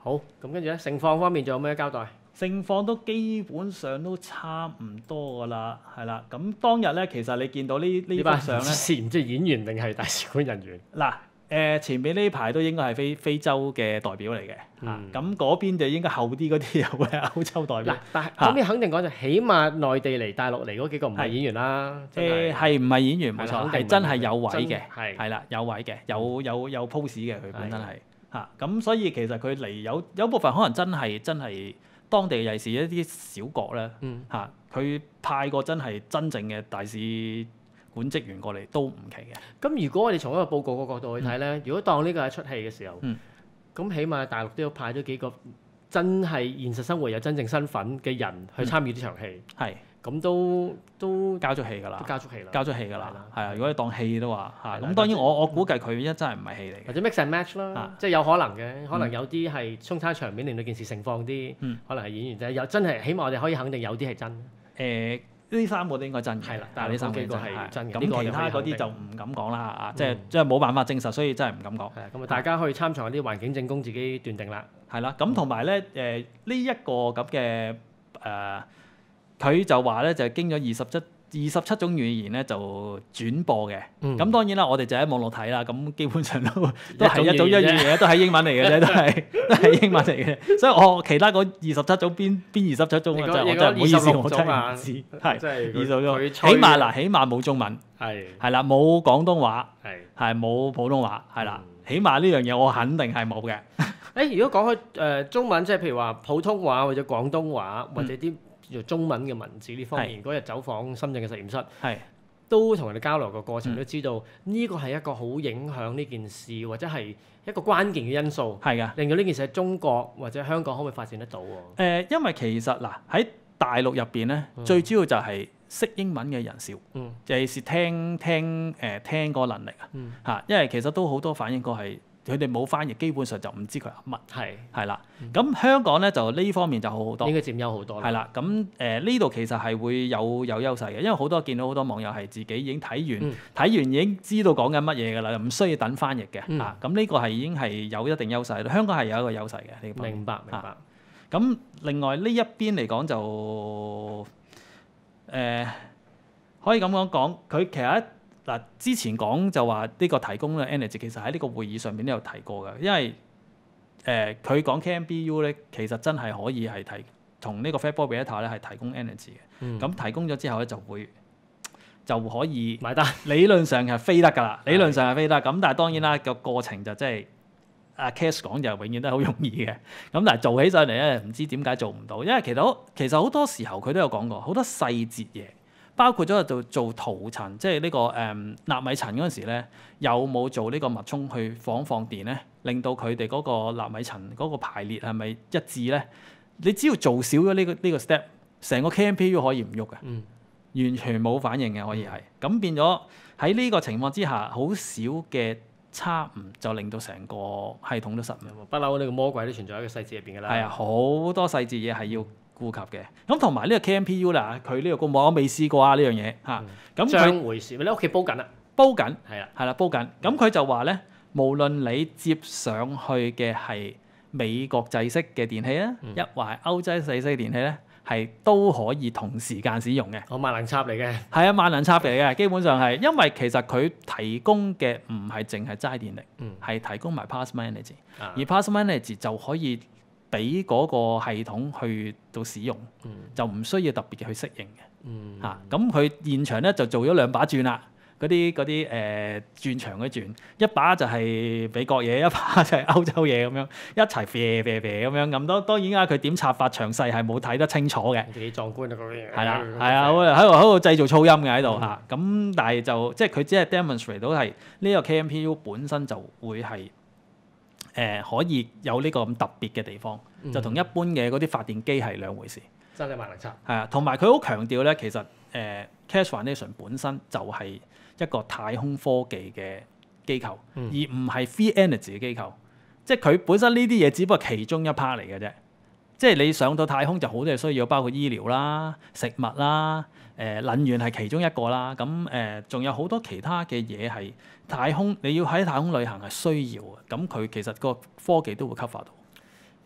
好，咁跟住咧，盛況方面仲有咩交代？ 盛況都基本上都差唔多㗎啦，係啦。咁當日咧，其實你見到呢呢幅相咧， 唔知係演員定係大使館人員？ 嗱，誒前邊呢排都應該係非非洲嘅代表嚟嘅，嚇咁嗰邊就應該後啲嗰啲又會係歐洲代表。 嗱，但係咁你肯定講就起碼內地嚟大陸嚟嗰幾個唔係演員啦。 誒係唔係演員冇錯，係真係有位嘅， 係係啦有位嘅，有有有 pose 嘅佢本身係嚇。咁所以其實佢嚟有有部分可能真係真係。當地尤其是一啲小國咧，嚇佢、嗯、派過真係真正嘅大使館職員過嚟都唔奇嘅。 咁如果我哋從一個報告個角度去睇咧，嗯、如果當呢個係出戲嘅時候，咁、 嗯、 起碼大陸都要派咗幾個真係現實生活有真正身份嘅人去參與呢場戲。係、嗯。咁都都交咗戲㗎啦，都交咗戲啦，交咗戲㗎啦，係啊！如果你當戲都話嚇，咁當然我我估計佢一真係唔係戲嚟嘅，或者 mix and match 啦，即係有可能嘅，可能有啲係衝差場面令到件事盛況啲，可能係演員啫，有真係起碼我哋可以肯定有啲係真。誒呢三個都應該真嘅，係啦，但係呢三個係真嘅，咁其他嗰啲就唔敢講啦啊！即係即係冇辦法證實，所以真係唔敢講。係咁啊，大家去參詳啲環境證供，自己斷定啦。係啦，咁同埋咧誒呢一個咁嘅誒。佢就話咧，就係經咗二十七二十七種語言咧，就轉播嘅。咁、嗯、當然啦，我哋就喺網絡睇啦。咁基本上都都係一種一語言，都係英文嚟嘅啫，都係都係英文嚟嘅。所以我其他嗰二十七種邊邊二十七種，真係我真係唔好意思，我真係唔知。係二十種，起碼嗱，起碼冇中文，係係啦，冇廣東話，係係冇普通話，係啦，起碼呢樣嘢我肯定係冇嘅。誒，如果講開誒中文，即係譬如話普通話或者廣東話或者啲。嗯做中文嘅文字呢方面，嗰日走訪深圳嘅實驗室，係都同人哋交流嘅過程，都知道呢個係一個好影響呢件事，或者係一個關鍵嘅因素，係噶，令到呢件事喺中國或者香港可唔可以發展得到喎？誒，因為其實嗱喺大陸入邊咧，最主要就係識英文嘅人少，尤其是聽聽誒聽嗰個能力啊，嚇，因為其實都好多反映過係。佢哋冇翻譯，基本上就唔知佢係乜。係係啦，咁、嗯、香港咧就呢方面就好好多，應該佔優好多啦。係啦，咁誒呢度其實係會有有優勢嘅，因為好多見到好多網友係自己已經睇完，睇、嗯、完已經知道講緊乜嘢㗎啦，唔需要等翻譯嘅。嗯、啊，咁呢個係已經係有一定優勢。香港係有一個優勢嘅呢個。明白明白。咁、啊、另外呢一邊嚟講就誒、呃、可以咁樣講，佢其實。嗱，之前講就話呢個提供嘅 energy 其實喺呢個會議上面都有提過嘅，因為誒佢、呃、講 K M B U 咧，其實真係可以係提同呢個 Fat Boy Beta 咧係提供 energy 嘅。咁、嗯、提供咗之後咧就會就可以買單，理論上係飛得㗎啦，理論上係飛得。咁但係當然啦，個過程就即係阿 Cash 講就永遠都係好容易嘅。咁但係做起上嚟咧，唔知點解做唔到，因為其實好其實好多時候佢都有講過好多細節嘢。包括咗做做塗層，即係呢、這個誒、嗯、納米層嗰陣時咧，有冇做呢個脈衝去放放電咧，令到佢哋嗰個納米層嗰個排列係咪一致咧？你只要做少咗呢個呢、這個 step，成個 K M P U 可以唔喐嘅，嗯、完全冇反應嘅可以係。咁、嗯、變咗喺呢個情況之下，好少嘅差誤就令到成個系統都失誤。不嬲呢個魔鬼都存在喺個細節入邊㗎啦。係啊，好多細節嘢係要顧及嘅，咁同埋呢個 K M P U 啦，佢呢個公佈我未試過啊呢樣嘢嚇，咁將回事，你屋企煲緊啦，煲緊係啦，係啦煲緊，咁佢就話咧，無論你接上去嘅係美國製式嘅電器啊，一或係歐洲製式嘅電器咧，係都可以同時間使用嘅。我萬能插嚟嘅，係啊萬能插嚟嘅，基本上係，因為其實佢提供嘅唔係淨係齋電力，係、嗯、提供埋 plasma energy，、啊、而 plasma energy 就可以俾嗰個系統去到使用，嗯、就唔需要特別嘅去適應嘅。嚇、嗯，咁佢、啊、現場咧就做咗兩把轉啦，嗰啲嗰啲誒轉場嗰轉，一把就係美國嘢，一把就係歐洲嘢咁樣，一齊啡啡啡咁樣咁。當當然啊，佢點插法詳細係冇睇得清楚嘅。幾壯觀啊！嗰啲嘢係啦，係啊，喺度喺度製造噪音嘅喺度嚇。咁、嗯、但係就即係佢只係 demonstrate 到係呢個 K M P U 本身就會係。誒、呃、可以有呢個咁特別嘅地方，嗯、就同一般嘅嗰啲發電機係兩回事。真係萬能插。係啊，同埋佢好強調咧，其實誒、呃、Keshe Foundation 本身就係一個太空科技嘅機構，嗯、而唔係 free energy 嘅機構。即係佢本身呢啲嘢只不過其中一 part 嚟嘅啫。即係你上到太空就好多嘢需要，包括醫療啦、食物啦、誒、呃、能源係其中一個啦。咁誒仲有好多其他嘅嘢係太空，你要喺太空旅行係需要嘅。咁佢其實個科技都會 cover 到。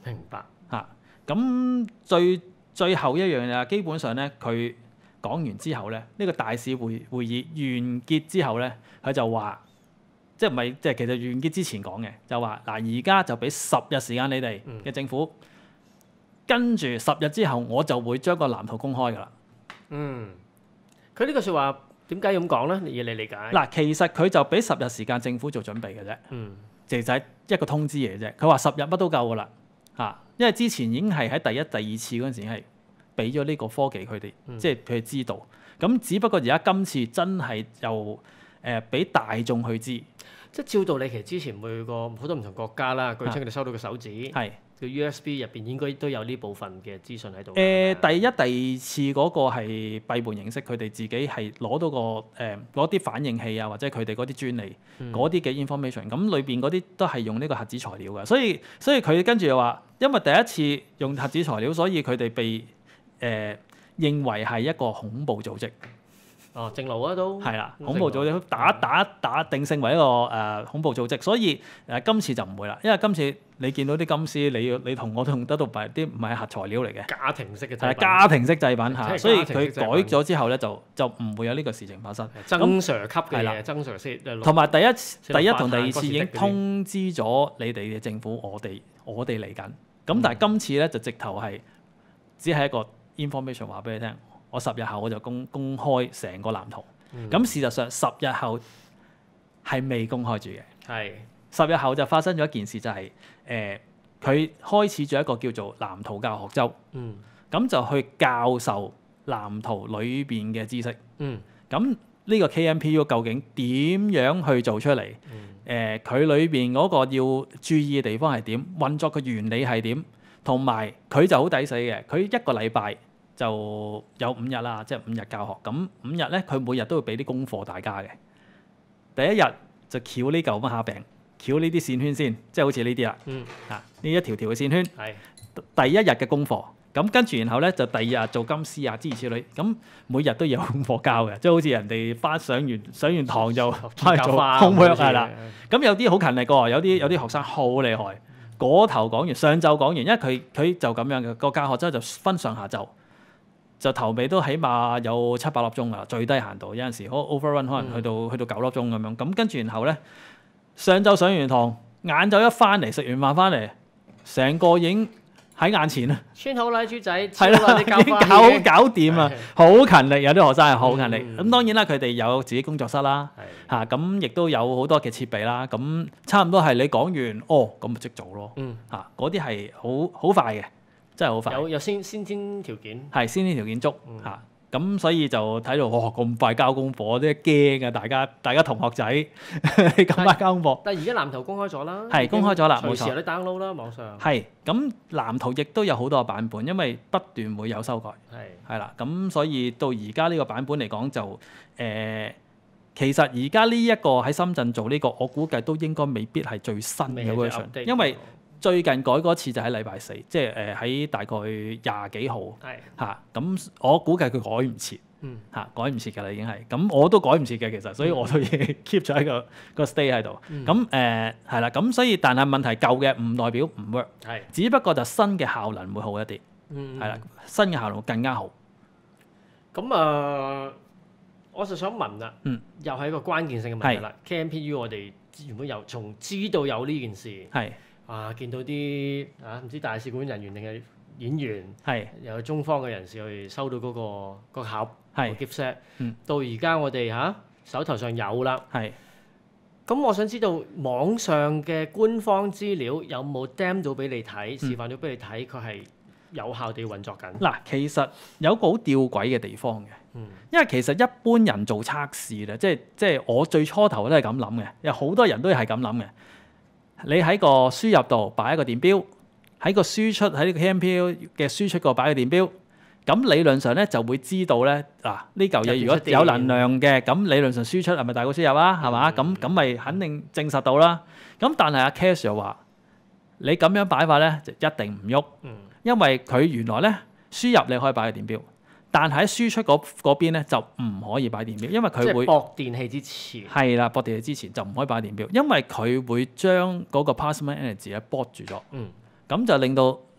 明白嚇。咁、啊、最最後一樣嘢，基本上咧，佢講完之後咧，呢、呢個大使會會議完結之後咧，佢就話，即係唔係即係其實完結之前講嘅，就話嗱，而家就俾十日時間你哋嘅政府，嗯、跟住十日之後我就會將個藍圖公開㗎啦。 嗯，佢呢個説話點解咁講咧？以你理解？嗱， 其實佢就俾十日時間政府做準備嘅啫。嗯，就係一個通知嚟嘅啫。佢話十日乜都夠㗎啦，嚇，因為之前已經係喺第一、第二次嗰陣時係俾咗呢個科技佢哋，嗯、即係佢哋知道。咁只不過而家今次真係又誒俾大眾去知。 即係照道理，其實之前每個好多唔同國家啦，據稱佢哋收到個手指， 係叫 U S B 入邊應該都有呢部分嘅資訊喺度。 誒、呃，第一、第二次嗰個係閉門形式，佢哋自己係攞到個誒嗰啲反應器啊，或者佢哋嗰啲專利嗰啲嘅 information，咁裏邊嗰啲都係用呢個核子材料嘅，所以所以佢跟住又話，因為第一次用核子材料，所以佢哋被誒、呃、認為係一個恐怖組織。 哦，正路啊都係啦，恐怖組織打打打定性為一個誒、呃、恐怖組織，所以誒、呃、今次就唔會啦，因為今次你見到啲金絲，你你同我都用得到唔係啲唔係核材料嚟嘅家庭式嘅製品， 家庭式製品嚇，所以佢改咗之後咧就就唔會有呢個事情發生。 增 Sir 級嘅嘢，增 Sir 先同埋第一第一同第二次已經通知咗你哋嘅政府，我哋我哋嚟緊。咁但係今次咧就直頭係只係一個 information 話俾你聽。我十日後我就公公開成個藍圖，咁、嗯、事實上十日後係未公開住嘅。係十日後就發生咗一件事，就係誒佢開始咗一個叫做藍圖教學周，咁、嗯、就去教授藍圖裏邊嘅知識。咁呢、嗯、個 K M P U 究竟點樣去做出嚟？誒佢裏邊嗰個要注意嘅地方係點？運作嘅原理係點？同埋佢就好抵死嘅，佢一個禮拜就有五日啦，即係五日教學。咁五日咧，佢每日都會俾啲功課大家嘅。第一日就翹呢嚿乜蝦餅，翹呢啲線圈先，即係好似呢啲啦。嗯。啊，呢一條條嘅線圈。係。第一日嘅功課，咁跟住然後咧就第二日做金絲啊，諸如此類。咁每日都有功課交嘅，即係好似人哋翻上完上完堂就翻去做 homework 係啦。咁有啲好勤力嘅，有啲有啲學生好厲害。嗰頭講完，上晝講完，因為佢佢就咁樣嘅個教學周就分上下晝。就頭尾都起碼有七八粒鐘㗎，最低限度有陣時 overrun 可能去到、嗯、去到九粒鐘咁樣。咁跟住然後咧，上晝上完堂，晏晝一翻嚟食完飯翻嚟，成個已經喺眼前啦。穿好啦，豬仔，係啦，已經搞搞掂啦，好勤力，有啲學生係好勤力。咁、嗯、當然啦，佢哋有自己工作室啦，嚇咁亦都有好多嘅設備啦。咁差唔多係你講完，哦咁咪即做咯，嚇嗰啲係好好快嘅。真係好快，有有先先天條件， 係先天條件足嚇，咁、嗯啊、所以就睇到哇咁快交功課，啲驚啊！大家大家同學仔咁快交功課。 但係而家藍圖公開咗啦， 係公開咗啦，冇錯。 隨時有啲 download 啦，網上。 係咁藍圖亦都有好多個版本，因為不斷會有修改。係係啦，咁所以到而家呢個版本嚟講就誒、呃，其實而家呢一個喺深圳做呢、這個，我估計都應該未必係最新嘅 version，因為最近改嗰次就喺禮拜四，即係誒喺大概廿幾號嚇，咁我估計佢改唔切嚇，改唔切㗎啦已經係，咁我都改唔切嘅其實，所以我都已經 keep 咗喺個個 stay 喺度。咁誒係啦，咁所以但係問題舊嘅唔代表唔 work，係，只不過就新嘅效能會好一啲，係啦，新嘅效能會更加好。 咁啊，我就想問啦，又係一個關鍵性嘅問題啦。K M P U 我哋原本由從知道有呢件事係。啊！見到啲啊唔知大使館人員定係演員，係有中方嘅人士去收到嗰、嗰個嗰個盒，係 gift set，嗯、到而家我哋嚇、啊、手頭上有啦，係。咁我想知道網上嘅官方資料有冇 demo 到俾你睇，嗯、示範咗俾你睇，佢係有效地運作緊。 嗱，其實有個好吊詭嘅地方嘅，嗯、因為其實一般人做測試咧，即係即係我最初頭都係咁諗嘅，有好多人都係咁諗嘅。你喺個輸入度擺一個電錶，喺個輸出喺呢個 K M P U 嘅輸出個擺個電錶，咁理論上咧就會知道咧嗱呢嚿嘢如果有能量嘅，咁理論上輸出係咪大過輸入啊？係嘛？咁咁咪肯定證實到啦。咁但係阿 Cash 又話你咁樣擺法咧就一定唔喐，因為佢原來咧輸入你可以擺個電錶。但係喺輸出嗰嗰邊咧就唔可以擺電錶，因為佢會駁電器之前係啦，駁電器之前就唔可以擺電錶，因為佢會將嗰個 plasma energy 咧駁住咗，咁、嗯、就令到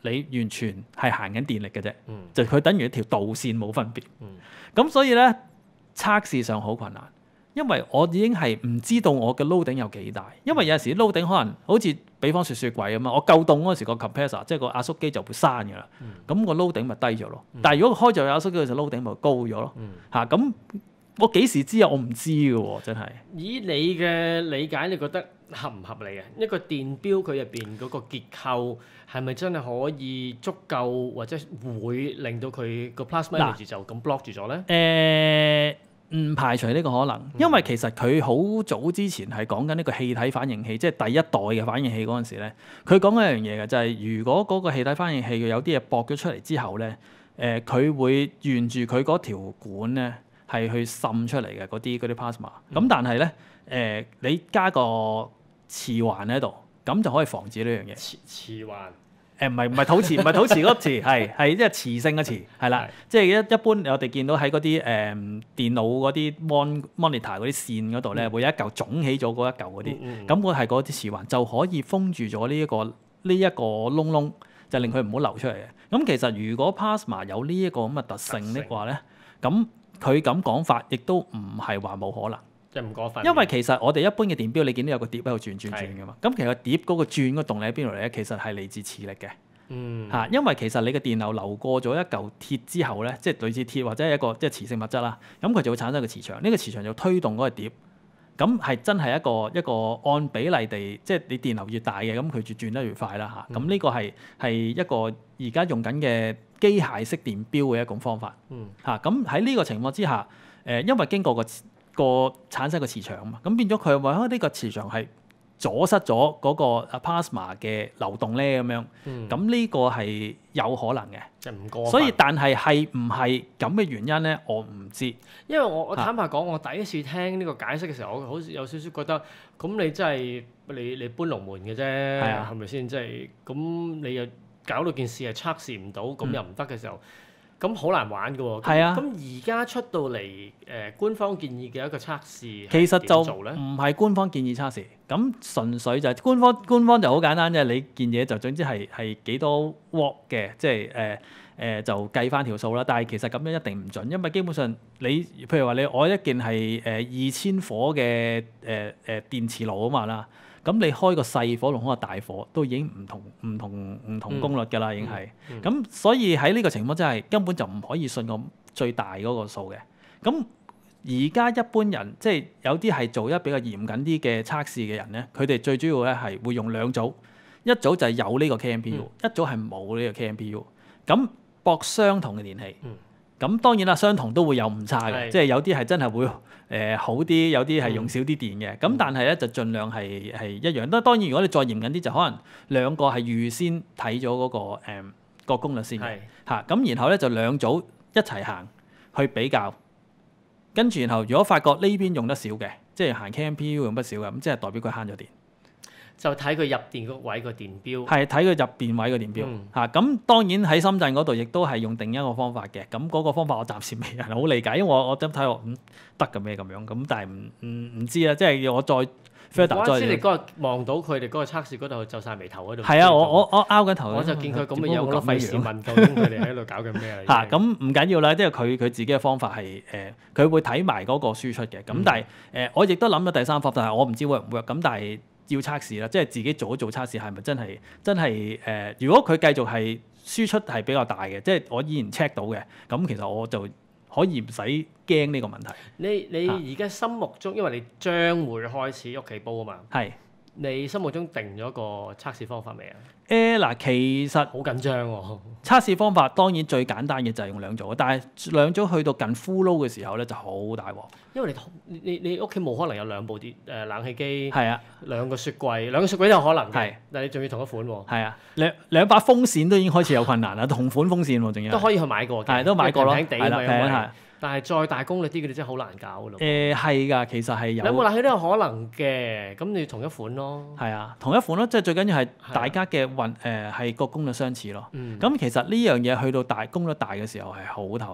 你完全係行緊電力嘅啫， 嗯、 就佢等於一條導線冇分別。咁、 嗯、 所以咧測試上好困難，因為我已經係唔知道我嘅 loading 有幾大，因為有陣時 loading 可能好似比方說雪櫃咁啊，我夠凍嗰陣時個 compressor 即係個壓縮機就會閂㗎啦，咁、嗯、個 loading 咪低咗咯。嗯、但係如果開咗壓縮機嘅時候 loading 咪高咗咯。嚇咁、嗯啊、我幾時知啊？我唔知㗎喎，真係。 以你嘅理解，你覺得合唔合理啊？一個電錶佢入邊嗰個結構係咪真係可以足夠，或者會令到佢個 plasma energy 就咁 block 住咗咧？ 誒、呃。唔排除呢個可能，因為其實佢好早之前係講緊呢個氣體反應器，即係第一代嘅反應器嗰陣時咧，佢講緊一樣嘢嘅，就係、是、如果嗰個氣體反應器佢有啲嘢駁咗出嚟之後咧，誒、呃、佢會沿住佢嗰條管咧係去滲出嚟嘅嗰啲嗰啲 plasma。咁、嗯、但係咧誒你加個磁環喺度，咁就可以防止呢樣嘢。 磁磁環。 誒唔係唔係土磁，唔係土磁嗰個磁，係係即係磁性嘅磁，係啦，即係一一般我哋見到喺嗰啲誒電腦嗰啲 mon monitor 嗰啲線嗰度咧，嗯、會有一嚿腫起咗嗰一嚿嗰啲，咁我係嗰啲磁環就可以封住咗呢一個呢一、這個窿窿，就令佢唔好流出嚟嘅。咁其實如果 plasma 有呢一個咁嘅特性的話咧，咁佢咁講法亦都唔係話冇可能。 即係唔過分， 因為其實我哋一般嘅電錶，你見到有個碟喺度轉轉轉㗎嘛。咁是其實碟嗰個轉個動力喺邊度嚟咧？其實係嚟自磁力嘅。嗯。嚇，因為其實你嘅電流流過咗一嚿鐵之後咧，即係類似鐵或者係一個即係磁性物質啦，咁佢就會產生一個磁場。呢、這個磁場就推動嗰個碟。咁係真係一個一個按比例地，即係你電流越大嘅，咁佢就轉得越快啦嚇。咁呢、嗯、個係係一個而家用緊嘅機械式電錶嘅一種方法。嗯。嚇，咁喺呢個情況之下，誒、呃，因為經過個個產生個磁場啊嘛，咁變咗佢話呢個磁場係阻塞咗嗰個 plasma 嘅流動咧，咁樣，咁呢、嗯、個係有可能嘅， 即係唔過分。所以但係係唔係咁嘅原因咧？我唔知， 因為我我坦白講，我第一次聽呢個解釋嘅時候，我好似有少少覺得，咁你真係你你搬龍門嘅啫，係咪先？即係咁你又搞到件事係測試唔到，咁又唔得嘅時候。嗯咁好難玩㗎喎，係啊！咁而家出到嚟誒、呃、官方建議嘅一個測試， 其實就唔係官方建議測試，咁純粹就係官方官方就好簡單啫。你件嘢就總之係係幾多 watt 嘅，即係誒誒就計翻條數啦。但係其實咁樣一定唔準，因為基本上你譬如話你我一件係誒二千火嘅誒誒電磁爐啊嘛啦。咁你開個細火同開個大火都已經唔同唔同唔同功率㗎啦，已經係。咁、嗯嗯、所以喺呢個情況真係根本就唔可以信個最大嗰個數嘅。咁而家一般人即係有啲係做一比較嚴謹啲嘅測試嘅人咧，佢哋最主要咧係會用兩組，一組就係有呢個 K M P U，、嗯、一組係冇呢個 K M P U。咁駁相同嘅電器。嗯咁當然啦，相同都會有誤差嘅，是即係有啲係真係會誒、呃、好啲，有啲係用少啲電嘅。咁、嗯、但係咧就盡量係係一樣。當當然如果你再嚴謹啲，就可能兩個係預先睇咗嗰個誒、嗯、個功率先嘅嚇。咁是然後咧就兩組一齊行去比較，跟住然後如果發覺呢邊用得少嘅，即係行 K M P U 用得少嘅，咁即係代表佢慳咗電。 就睇佢入電嗰位個電錶， 係睇佢入電位個電錶嚇。咁、嗯啊、當然喺深圳嗰度亦都係用另一個方法嘅。咁嗰個方法我暫時未人好理解，因為我我真睇落嗯得嘅咩咁樣。咁但係唔唔唔知啊，即係要我再 further 再。先你嗰日望到佢哋嗰個測試嗰度皺晒眉頭嗰度。 係啊，我我我拗緊頭。 我就見佢咁嘅樣，我都費事問究竟佢哋喺度搞緊咩嚟。 嚇咁唔緊要啦，因為佢佢自己嘅方法係誒，佢、呃、會睇埋嗰個輸出嘅。咁、嗯、但係誒、呃，我亦都諗咗第三方法，但係我唔知 work 唔 work。咁但係。要測試啦，即係自己做一做測試係咪真係真係誒、呃？如果佢繼續係輸出係比較大嘅，即係我依然 check 到嘅，咁其實我就可以唔使驚呢個問題。 你你而家心目中，因為你將會開始屋企煲啊嘛，係你心目中定咗個測試方法未啊？ 誒嗱，其實好緊張喎。 測試方法當然最簡單嘅就係用兩組，但係兩組去到近 full load 嘅時候咧就好大鑊。因為你你你屋企冇可能有兩部電誒冷氣機， 係啊， 兩個雪櫃，兩個雪櫃都有可能嘅，但係你仲要同一款喎。 係啊，兩兩把風扇都已經開始有困難啦，同款風扇喎，仲要都可以去買過嘅， 係都買過咯， 係啦， 平係。 但係再大功率啲嘅，你真係好難搞咯。 誒係㗎，其實係有。 兩部冷氣都有可能嘅，咁你同一款咯。 係啊，同一款咯，即係最緊要係大家嘅運誒係個功率相似咯。咁、嗯、其實呢樣嘢去到大功率大嘅時候係好頭痕。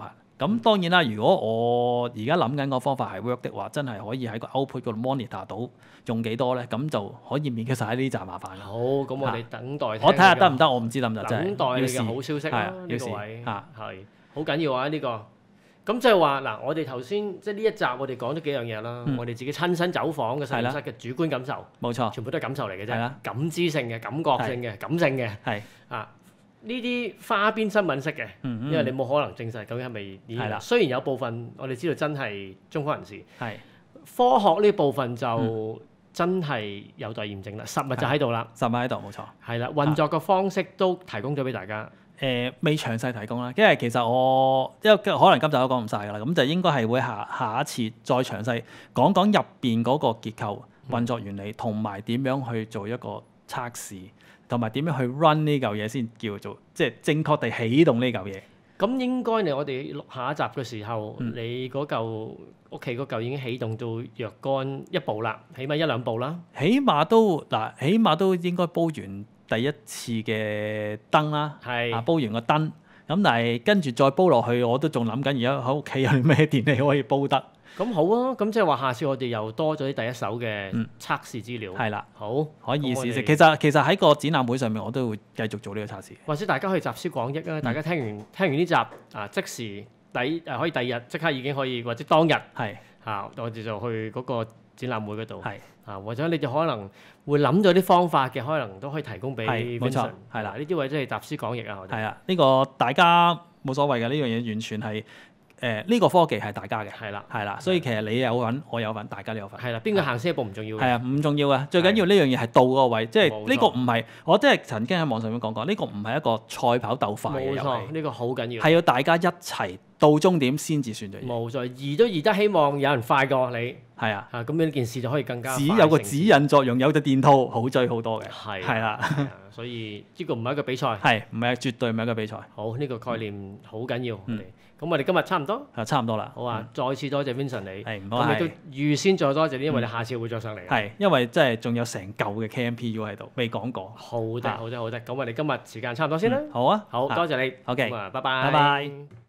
咁當然啦，如果我而家諗緊個方法係 work 的話，真係可以喺個 output 嗰度 monitor 到用幾多咧，咁就可以免卻晒呢啲雜麻煩。 好，咁我哋等待。 我睇下得唔得，我唔知得唔得，真係。 等待你嘅好消息啦，呢個位係好緊要啊！呢個咁即係話嗱，我哋頭先即係呢一集我哋講咗幾樣嘢啦，我哋自己親身走訪嘅實驗室嘅主觀感受， 冇錯， 全部都係感受嚟嘅啫，感知性嘅、感覺性嘅、感性嘅，係啊。呢啲花邊新聞式嘅，嗯嗯因為你冇可能證實究竟係咪已經。係啦。雖然有部分我哋知道真係中科人士，係科學呢部分就真係有待驗證啦。實物就喺度啦， 實物喺度冇錯。係啦，運作嘅方式都提供咗俾大家。 誒、呃，未詳細提供啦，因為其實我因為可能今集都講唔晒㗎啦，咁就應該係會下下一次再詳細講講入邊嗰個結構、運作原理同埋點樣去做一個測試。同埋點樣去 run 呢嚿嘢先叫做即係正確地啟動呢嚿嘢？ 咁應該你我哋錄下一集嘅時候，嗯、你嗰嚿屋企嗰嚿已經啟動到若干一步啦，起碼一兩步啦。 起碼都嗱，起碼都應該煲完第一次嘅燈啦，係啊，煲完個燈。咁但係跟住再煲落去，我都仲諗緊而家喺屋企有啲咩電器可以煲得。 咁好啊！咁即係話，下次我哋又多咗啲第一手嘅測試資料。係啦、嗯，好可以試試。其實其實喺個展覽會上面，我都會繼續做呢個測試。 或者大家可以集思廣益啊！嗯、大家聽完聽完呢集啊，即時第誒可以第二日即刻已經可以，或者當日係嚇、啊，我哋就去嗰個展覽會嗰度係啊，或者你哋可能會諗到啲方法嘅，可能都可以提供俾 Vincent。冇錯，係啦，呢啲位真係集思廣益啊！我哋係啊， 呢個大家冇所謂嘅，呢樣嘢完全係。誒呢、呃這個科技係大家嘅， 係啦， 係啦，所以其實你有份，我有份，大家都有份。 係啦，邊個行先一步唔重要嘅。 係啊，唔重要嘅，最緊要呢樣嘢係到嗰個位，即係呢個唔係，我即係曾經喺網上面講過，呢、這個唔係一個賽跑鬥快嘅遊戲。冇錯， 呢、這個好緊要。 係要大家一齊到終點先至算咗。 冇錯，移都移得希望有人快過你。係啊，啊咁樣呢件事就可以更加。 只有個指引作用，有隻電套好追好多嘅。 係係啦， 所以呢個唔係一個比賽。 係唔係絕對唔係一個比賽？ 好，呢、這個概念好緊要。嗯。咁我哋今日差唔多， 係差唔多啦。 好啊，再次多謝 Vincent 你， 係唔該。 咁亦都預先再多謝你，因為你下次會再上嚟。 係，因為真係仲有成嚿嘅 K M P U 喺度，未講過。 好的，好的，好的。咁我哋今日時間差唔多先啦。 好啊， 好多謝你。 OK， 咁啊，拜拜。 拜拜。